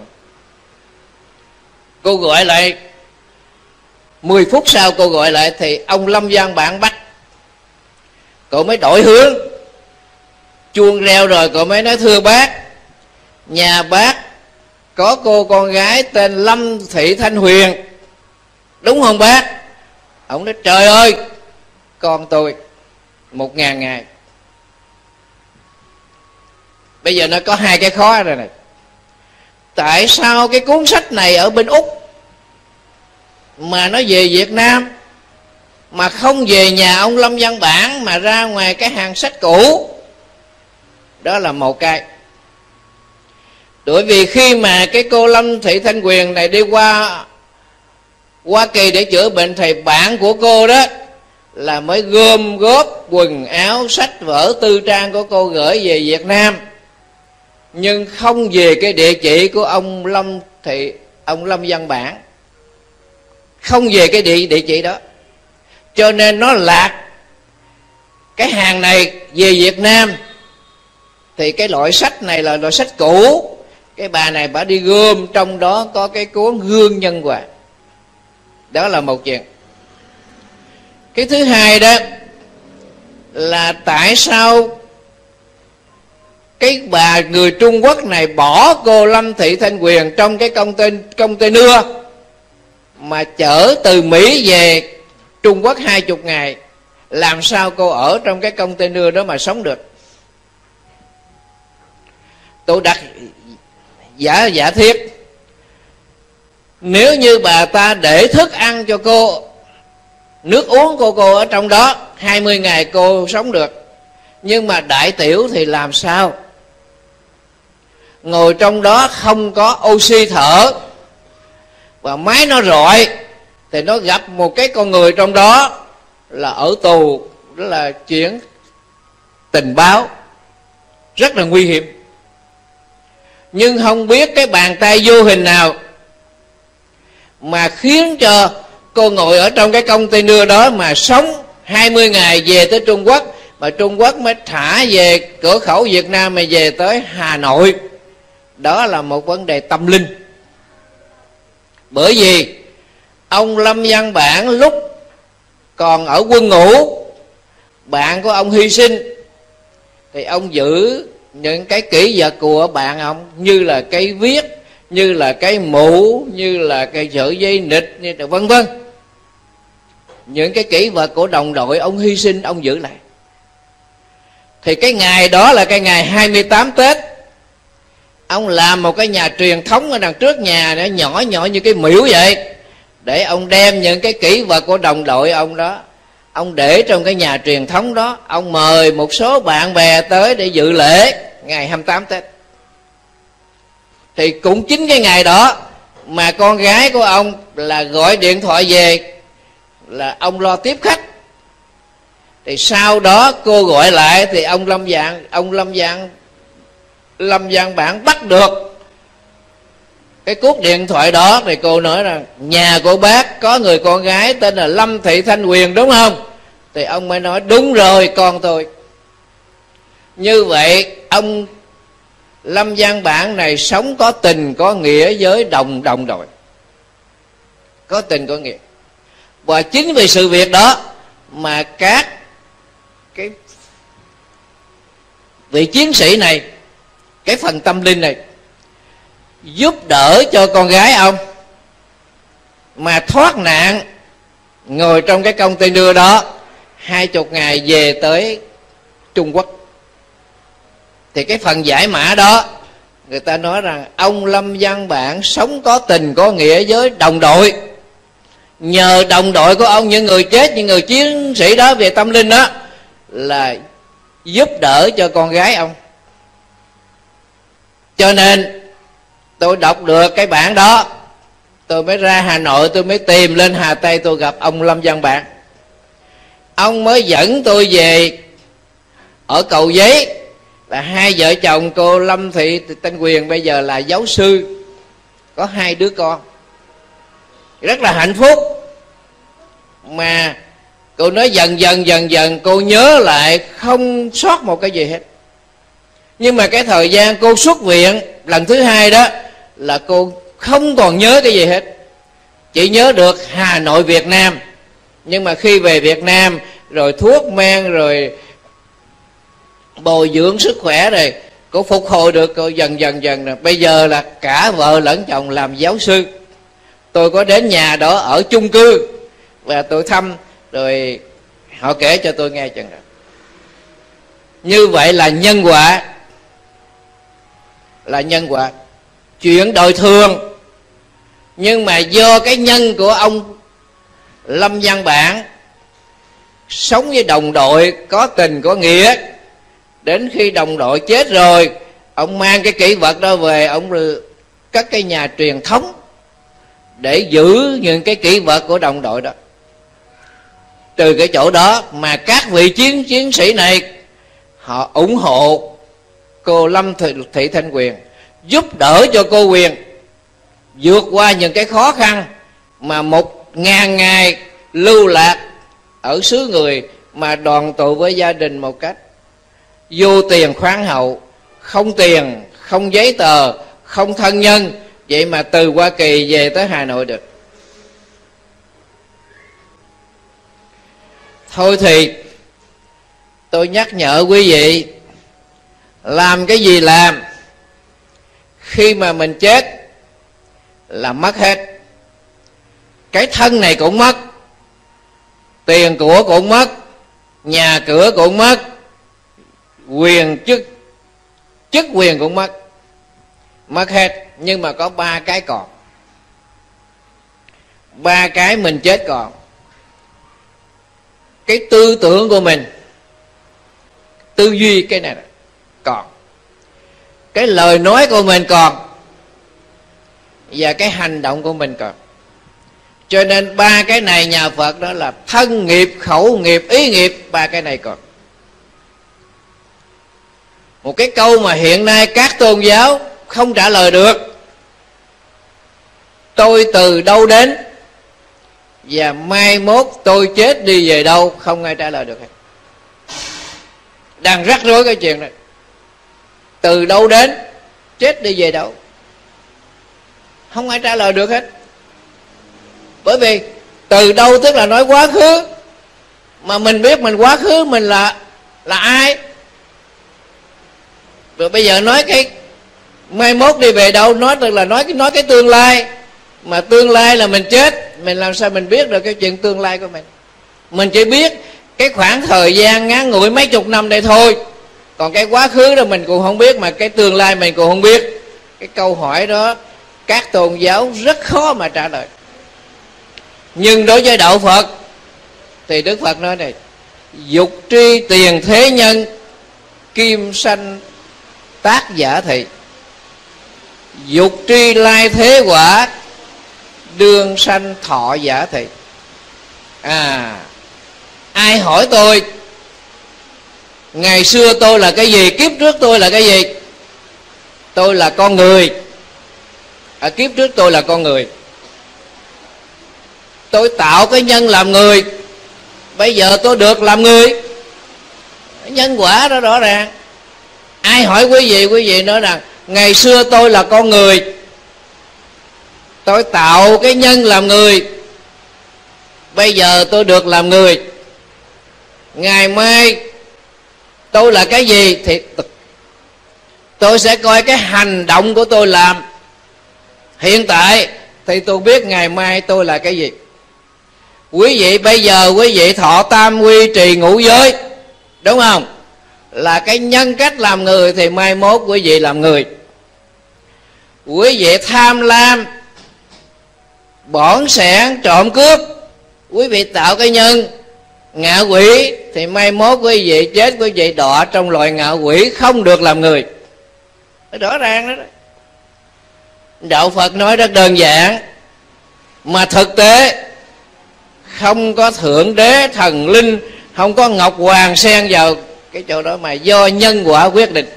Cô gọi lại, mười phút sau cô gọi lại thì ông Lâm Văn Bản bắt. Cô mới đổi hướng, chuông reo rồi cô mới nói thưa bác, nhà bác có cô con gái tên Lâm Thị Thanh Huyền, đúng không bác? Ông nói trời ơi, con tôi một ngàn ngày. Bây giờ nó có hai cái khó rồi này. Tại sao cái cuốn sách này ở bên Úc mà nó về Việt Nam, mà không về nhà ông Lâm Văn Bản mà ra ngoài cái hàng sách cũ? Đó là một cái. Bởi vì khi mà cái cô Lâm Thị Thanh Huyền này đi qua Hoa Kỳ để chữa bệnh, thì bạn của cô đó là mới gom góp quần áo, sách vở, tư trang của cô gửi về Việt Nam, nhưng không về cái địa chỉ của ông Lâm Thị ông Lâm Văn Bản, không về cái địa địa chỉ đó, cho nên nó lạc. Cái hàng này về Việt Nam thì cái loại sách này là loại sách cũ. Cái bà này bà đi gom, trong đó có cái cuốn Gương Nhân Quả. Đó là một chuyện. Cái thứ hai đó là tại sao cái bà người Trung Quốc này bỏ cô Lâm Thị Thanh Huyền trong cái container mà chở từ Mỹ về Trung Quốc hai chục ngày, làm sao cô ở trong cái container đó mà sống được? Tôi đặt giả giả thiết, nếu như bà ta để thức ăn cho cô, nước uống của cô ở trong đó, hai mươi ngày cô sống được. Nhưng mà đại tiểu thì làm sao? Ngồi trong đó không có oxy thở, và máy nó rọi, thì nó gặp một cái con người trong đó là ở tù, đó là chuyện tình báo, rất là nguy hiểm. Nhưng không biết cái bàn tay vô hình nào mà khiến cho cô ngồi ở trong cái container đó mà sống hai mươi ngày về tới Trung Quốc, mà Trung Quốc mới thả về cửa khẩu Việt Nam mà về tới Hà Nội. Đó là một vấn đề tâm linh. Bởi vì ông Lâm Văn Bản lúc còn ở quân ngũ, bạn của ông hy sinh, thì ông giữ những cái kỷ vật của bạn ông, như là cây viết, như là cái mũ, như là cái sợi dây nịt, như là vân vân. Những cái kỷ vật của đồng đội ông hy sinh, ông giữ lại. Thì cái ngày đó là cái ngày hai mươi tám Tết, ông làm một cái nhà truyền thống ở đằng trước nhà, nó nhỏ nhỏ như cái miễu vậy, để ông đem những cái kỷ vật của đồng đội ông đó, ông để trong cái nhà truyền thống đó. Ông mời một số bạn bè tới để dự lễ ngày hai mươi tám Tết. Thì cũng chính cái ngày đó mà con gái của ông là gọi điện thoại về là ông lo tiếp khách. Thì sau đó cô gọi lại thì ông Lâm Dạng ông Lâm Dạng Lâm Văn Bản bắt được cái cuộc điện thoại đó. Thì cô nói rằng nhà của bác có người con gái tên là Lâm Thị Thanh Huyền đúng không? Thì ông mới nói đúng rồi, con tôi. Như vậy ông Lâm Văn Bản này sống có tình có nghĩa với đồng đồng đội, có tình có nghĩa. Và chính vì sự việc đó mà các cái vị chiến sĩ này, cái phần tâm linh này, giúp đỡ cho con gái ông mà thoát nạn, ngồi trong cái container đó hai chục ngày về tới Trung Quốc. Thì cái phần giải mã đó, người ta nói rằng ông Lâm Văn Bản sống có tình có nghĩa với đồng đội. Nhờ đồng đội của ông, những người chết, những người chiến sĩ đó về tâm linh đó, là giúp đỡ cho con gái ông. Cho nên tôi đọc được cái bản đó, tôi mới ra Hà Nội, tôi mới tìm lên Hà Tây, tôi gặp ông Lâm Văn Bản. Ông mới dẫn tôi về ở Cầu Giấy, là hai vợ chồng cô Lâm Thị Thanh Quyền bây giờ là giáo sư, có hai đứa con, rất là hạnh phúc. Mà cô nói dần dần dần dần cô nhớ lại không sót một cái gì hết. Nhưng mà cái thời gian cô xuất viện lần thứ hai đó là cô không còn nhớ cái gì hết, chỉ nhớ được Hà Nội Việt Nam. Nhưng mà khi về Việt Nam rồi thuốc men rồi bồi dưỡng sức khỏe rồi, cô phục hồi được, cô dần dần dần rồi. Bây giờ là cả vợ lẫn chồng làm giáo sư. Tôi có đến nhà đó ở chung cư và tôi thăm, rồi họ kể cho tôi nghe chừng đó. Như vậy là nhân quả, là nhân quả, chuyện đời thường. Nhưng mà do cái nhân của ông Lâm Văn Bản sống với đồng đội có tình có nghĩa, đến khi đồng đội chết rồi, ông mang cái kỷ vật đó về, ông cất cái nhà truyền thống để giữ những cái kỷ vật của đồng đội đó. Từ cái chỗ đó mà các vị chiến chiến sĩ này họ ủng hộ cô Lâm Thị, Thị Thanh Quyền, giúp đỡ cho cô Quyền vượt qua những cái khó khăn mà một ngàn ngày lưu lạc ở xứ người, mà đoàn tụ với gia đình một cách vô tiền khoáng hậu, không tiền, không giấy tờ, không thân nhân, vậy mà từ Hoa Kỳ về tới Hà Nội được. Thôi thì tôi nhắc nhở quý vị, làm cái gì làm, khi mà mình chết là mất hết. Cái thân này cũng mất, tiền của cũng mất, nhà cửa cũng mất, quyền chức chức quyền cũng mất, mất hết. Nhưng mà có ba cái còn, ba cái mình chết còn. Cái tư tưởng của mình, tư duy cái này còn, cái lời nói của mình còn, và cái hành động của mình còn. Cho nên ba cái này nhà Phật đó là thân nghiệp, khẩu nghiệp, ý nghiệp, ba cái này còn. Một cái câu mà hiện nay các tôn giáo không trả lời được: tôi từ đâu đến và mai mốt tôi chết đi về đâu, không ai trả lời được hết. Đang rắc rối cái chuyện này. Từ đâu đến, chết đi về đâu, không ai trả lời được hết. Bởi vì từ đâu tức là nói quá khứ, mà mình biết mình quá khứ mình là là ai. Rồi bây giờ nói cái mai mốt đi về đâu, nói tức là nói cái nói cái tương lai, mà tương lai là mình chết, mình làm sao mình biết được cái chuyện tương lai của mình. Mình chỉ biết cái khoảng thời gian ngắn ngủi mấy chục năm đây thôi, còn cái quá khứ đó mình cũng không biết, mà cái tương lai mình cũng không biết. Cái câu hỏi đó các tôn giáo rất khó mà trả lời. Nhưng đối với đạo Phật thì Đức Phật nói này: dục tri tiền thế nhân, kim sanh tác giả thị. Dục tri lai thế quả, đương sanh thọ giả thị. À, ai hỏi tôi ngày xưa tôi là cái gì, kiếp trước tôi là cái gì? Tôi là con người. À, kiếp trước tôi là con người, tôi tạo cái nhân làm người, bây giờ tôi được làm người. Nhân quả đó rõ ràng. Ai hỏi quý vị, quý vị nói rằng ngày xưa tôi là con người, tôi tạo cái nhân làm người, bây giờ tôi được làm người. Ngày mai tôi là cái gì thì tôi sẽ coi cái hành động của tôi làm. Hiện tại thì tôi biết ngày mai tôi là cái gì. Quý vị bây giờ quý vị thọ tam quy trì ngũ giới, đúng không? là cái nhân cách làm người, thì mai mốt quý vị làm người. Quý vị tham lam, bỏn sẻn, trộm cướp, quý vị tạo cái nhân ngạ quỷ, thì mai mốt quý vị chết, quý vị đọa trong loài ngạ quỷ, không được làm người. Rõ ràng đó, đó. Đạo Phật nói rất đơn giản, mà thực tế không có thượng đế thần linh, không có ngọc hoàng xen vào cái chỗ đó, mà do nhân quả quyết định.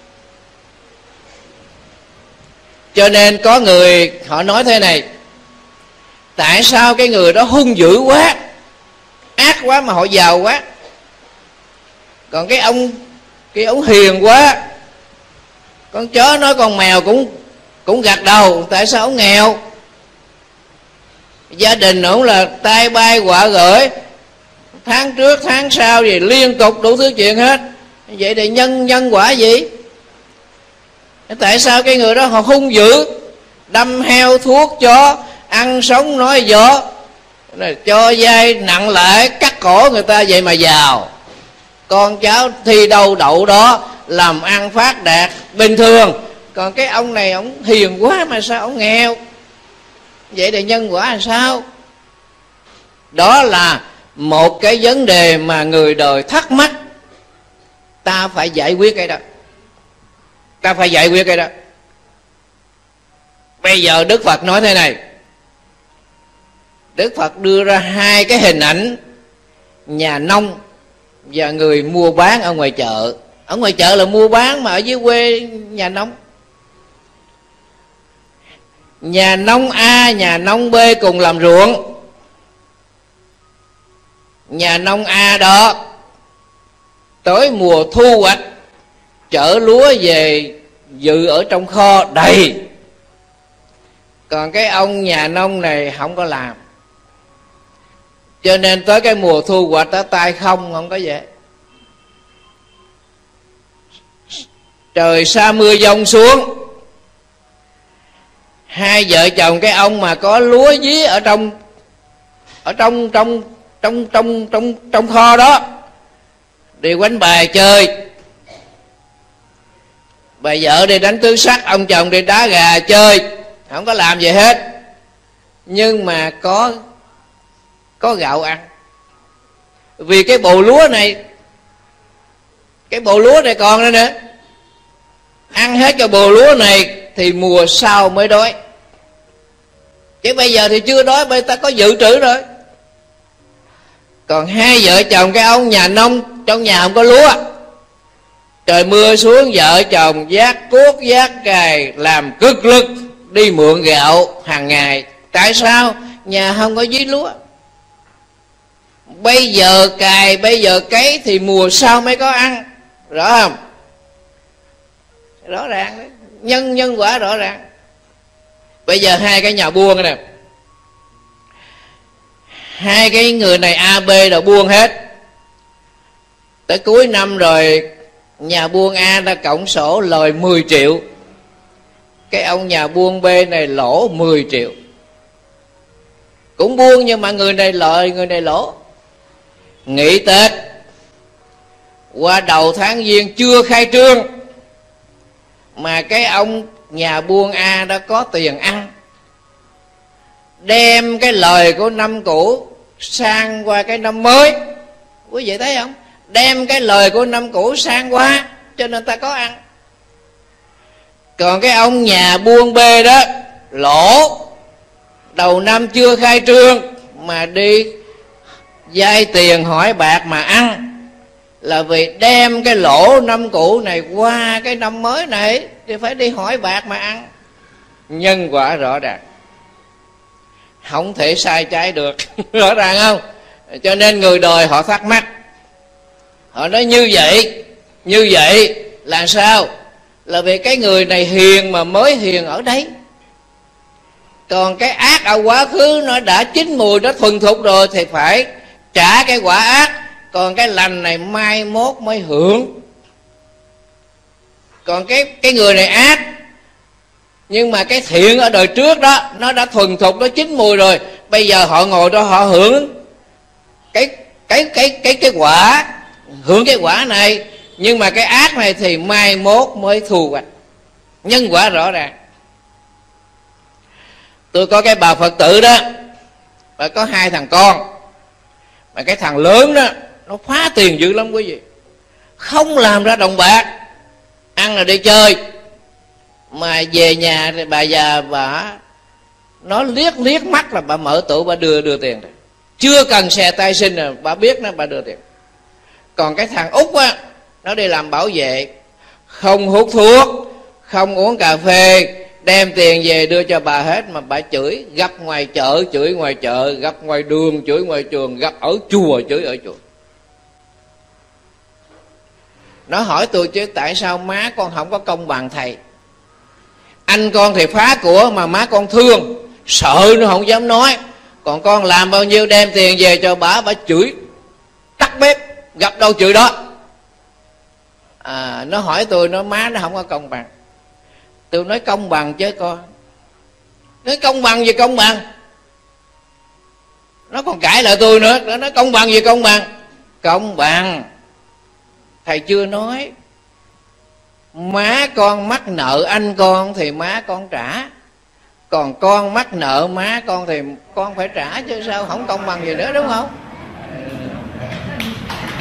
Cho nên có người họ nói thế này: tại sao cái người đó hung dữ quá, ác quá mà họ giàu quá, còn cái ông cái ông hiền quá, con chó nói con mèo cũng cũng gật đầu, tại sao ông nghèo? Gia đình ông là tai bay họa gởi, tháng trước tháng sau gì liên tục đủ thứ chuyện hết. Vậy thì nhân nhân quả gì? Tại sao cái người đó họ hung dữ, đâm heo thuốc chó, ăn sống nói gió, cho vay nặng lãi, cắt cổ người ta, vậy mà giàu? Con cháu thi đâu đậu đó, làm ăn phát đạt bình thường. Còn cái ông này ông hiền quá mà sao ông nghèo? Vậy thì nhân quả là sao? Đó là một cái vấn đề mà người đời thắc mắc. Ta phải giải quyết cái đó. Ta phải giải quyết cái đó. Bây giờ Đức Phật nói thế này. Đức Phật đưa ra hai cái hình ảnh nhà nông và người mua bán ở ngoài chợ. Ở ngoài chợ là mua bán, mà ở dưới quê nhà nông. Nhà nông A, nhà nông B cùng làm ruộng. Nhà nông A đó tới mùa thu hoạch, chở lúa về dự ở trong kho đầy. Còn cái ông nhà nông này không có làm, cho nên tới cái mùa thu hoạch đó tay không, không có về. Trời sa mưa giông xuống, hai vợ chồng cái ông mà có lúa dí ở trong ở trong trong trong trong trong trong kho đó đi quánh bài chơi. Bà vợ đi đánh tứ sắc, ông chồng đi đá gà chơi, không có làm gì hết, nhưng mà có có gạo ăn. Vì cái bồ lúa này, cái bồ lúa này còn nữa nữa, ăn hết cái bồ lúa này thì mùa sau mới đói. Chứ bây giờ thì chưa đói, bây ta có dự trữ rồi. Còn hai vợ chồng cái ông nhà nông, trong nhà không có lúa, trời mưa xuống, vợ chồng vác cuốc vác cày làm cực lực đi mượn gạo hàng ngày. Tại sao? Nhà không có dí lúa. Bây giờ cày, bây giờ cấy thì mùa sau mới có ăn. Rõ không? Rõ ràng đấy. Nhân nhân quả rõ ràng. Bây giờ hai cái nhà buôn nè, hai cái người này A, B đều buôn hết. Tới cuối năm rồi, nhà buôn A đã cộng sổ lời mười triệu, cái ông nhà buôn B này lỗ mười triệu. Cũng buôn nhưng mà người này lợi, người này lỗ. Nghỉ Tết, qua đầu tháng Giêng chưa khai trương, mà cái ông nhà buôn A đã có tiền ăn, đem cái lời của năm cũ sang qua cái năm mới. Quý vị thấy không? Đem cái lời của năm cũ sang qua, cho nên ta có ăn. Còn cái ông nhà buôn B đó lỗ, đầu năm chưa khai trương mà đi vay tiền hỏi bạc mà ăn, là vì đem cái lỗ năm cũ này qua cái năm mới này thì phải đi hỏi bạc mà ăn. Nhân quả rõ ràng, không thể sai trái được. Rõ ràng không? Cho nên người đời họ thắc mắc, họ nói như vậy, như vậy là sao? Là vì cái người này hiền mà mới hiền ở đấy, còn cái ác ở quá khứ nó đã chín mùi, nó thuần thục rồi thì phải trả cái quả ác. Còn cái lành này mai mốt mới hưởng. Còn cái cái người này ác, nhưng mà cái thiện ở đời trước đó nó đã thuần thục, nó chín mùi rồi. Bây giờ họ ngồi đó họ hưởng cái cái cái cái cái quả, hưởng cái quả này. Nhưng mà cái ác này thì mai mốt mới thu hoạch, nhân quả rõ ràng. Tôi có cái bà Phật tử đó, và có hai thằng con, mà cái thằng lớn đó nó phá tiền dữ lắm quý vị, không làm ra đồng bạc, ăn là đi chơi. Mà về nhà thì bà già bà nó liếc liếc mắt là bà mở tủ, bà đưa đưa tiền rồi. Chưa cần xè tay xin rồi bà biết nó, bà đưa tiền. Còn cái thằng út á, nó đi làm bảo vệ, không hút thuốc, không uống cà phê, đem tiền về đưa cho bà hết. Mà bà chửi, gặp ngoài chợ chửi ngoài chợ, gặp ngoài đường chửi ngoài trường, gặp ở chùa chửi ở chùa. Nó hỏi tôi chứ tại sao má con không có công bằng thầy? Anh con thì phá của mà má con thương, sợ nó không dám nói. Còn con làm bao nhiêu đem tiền về cho bà, bà chửi tắt bếp, gặp đâu chửi đó. À, nó hỏi tôi, nó má nó không có công bằng. Tôi nói công bằng chứ con. Nói công bằng gì công bằng? Nó còn cãi lại tôi nữa. Nó nói công bằng gì công bằng? Công bằng, thầy chưa nói. Má con mắc nợ anh con thì má con trả, còn con mắc nợ má con thì con phải trả chứ sao, không công bằng gì nữa, đúng không?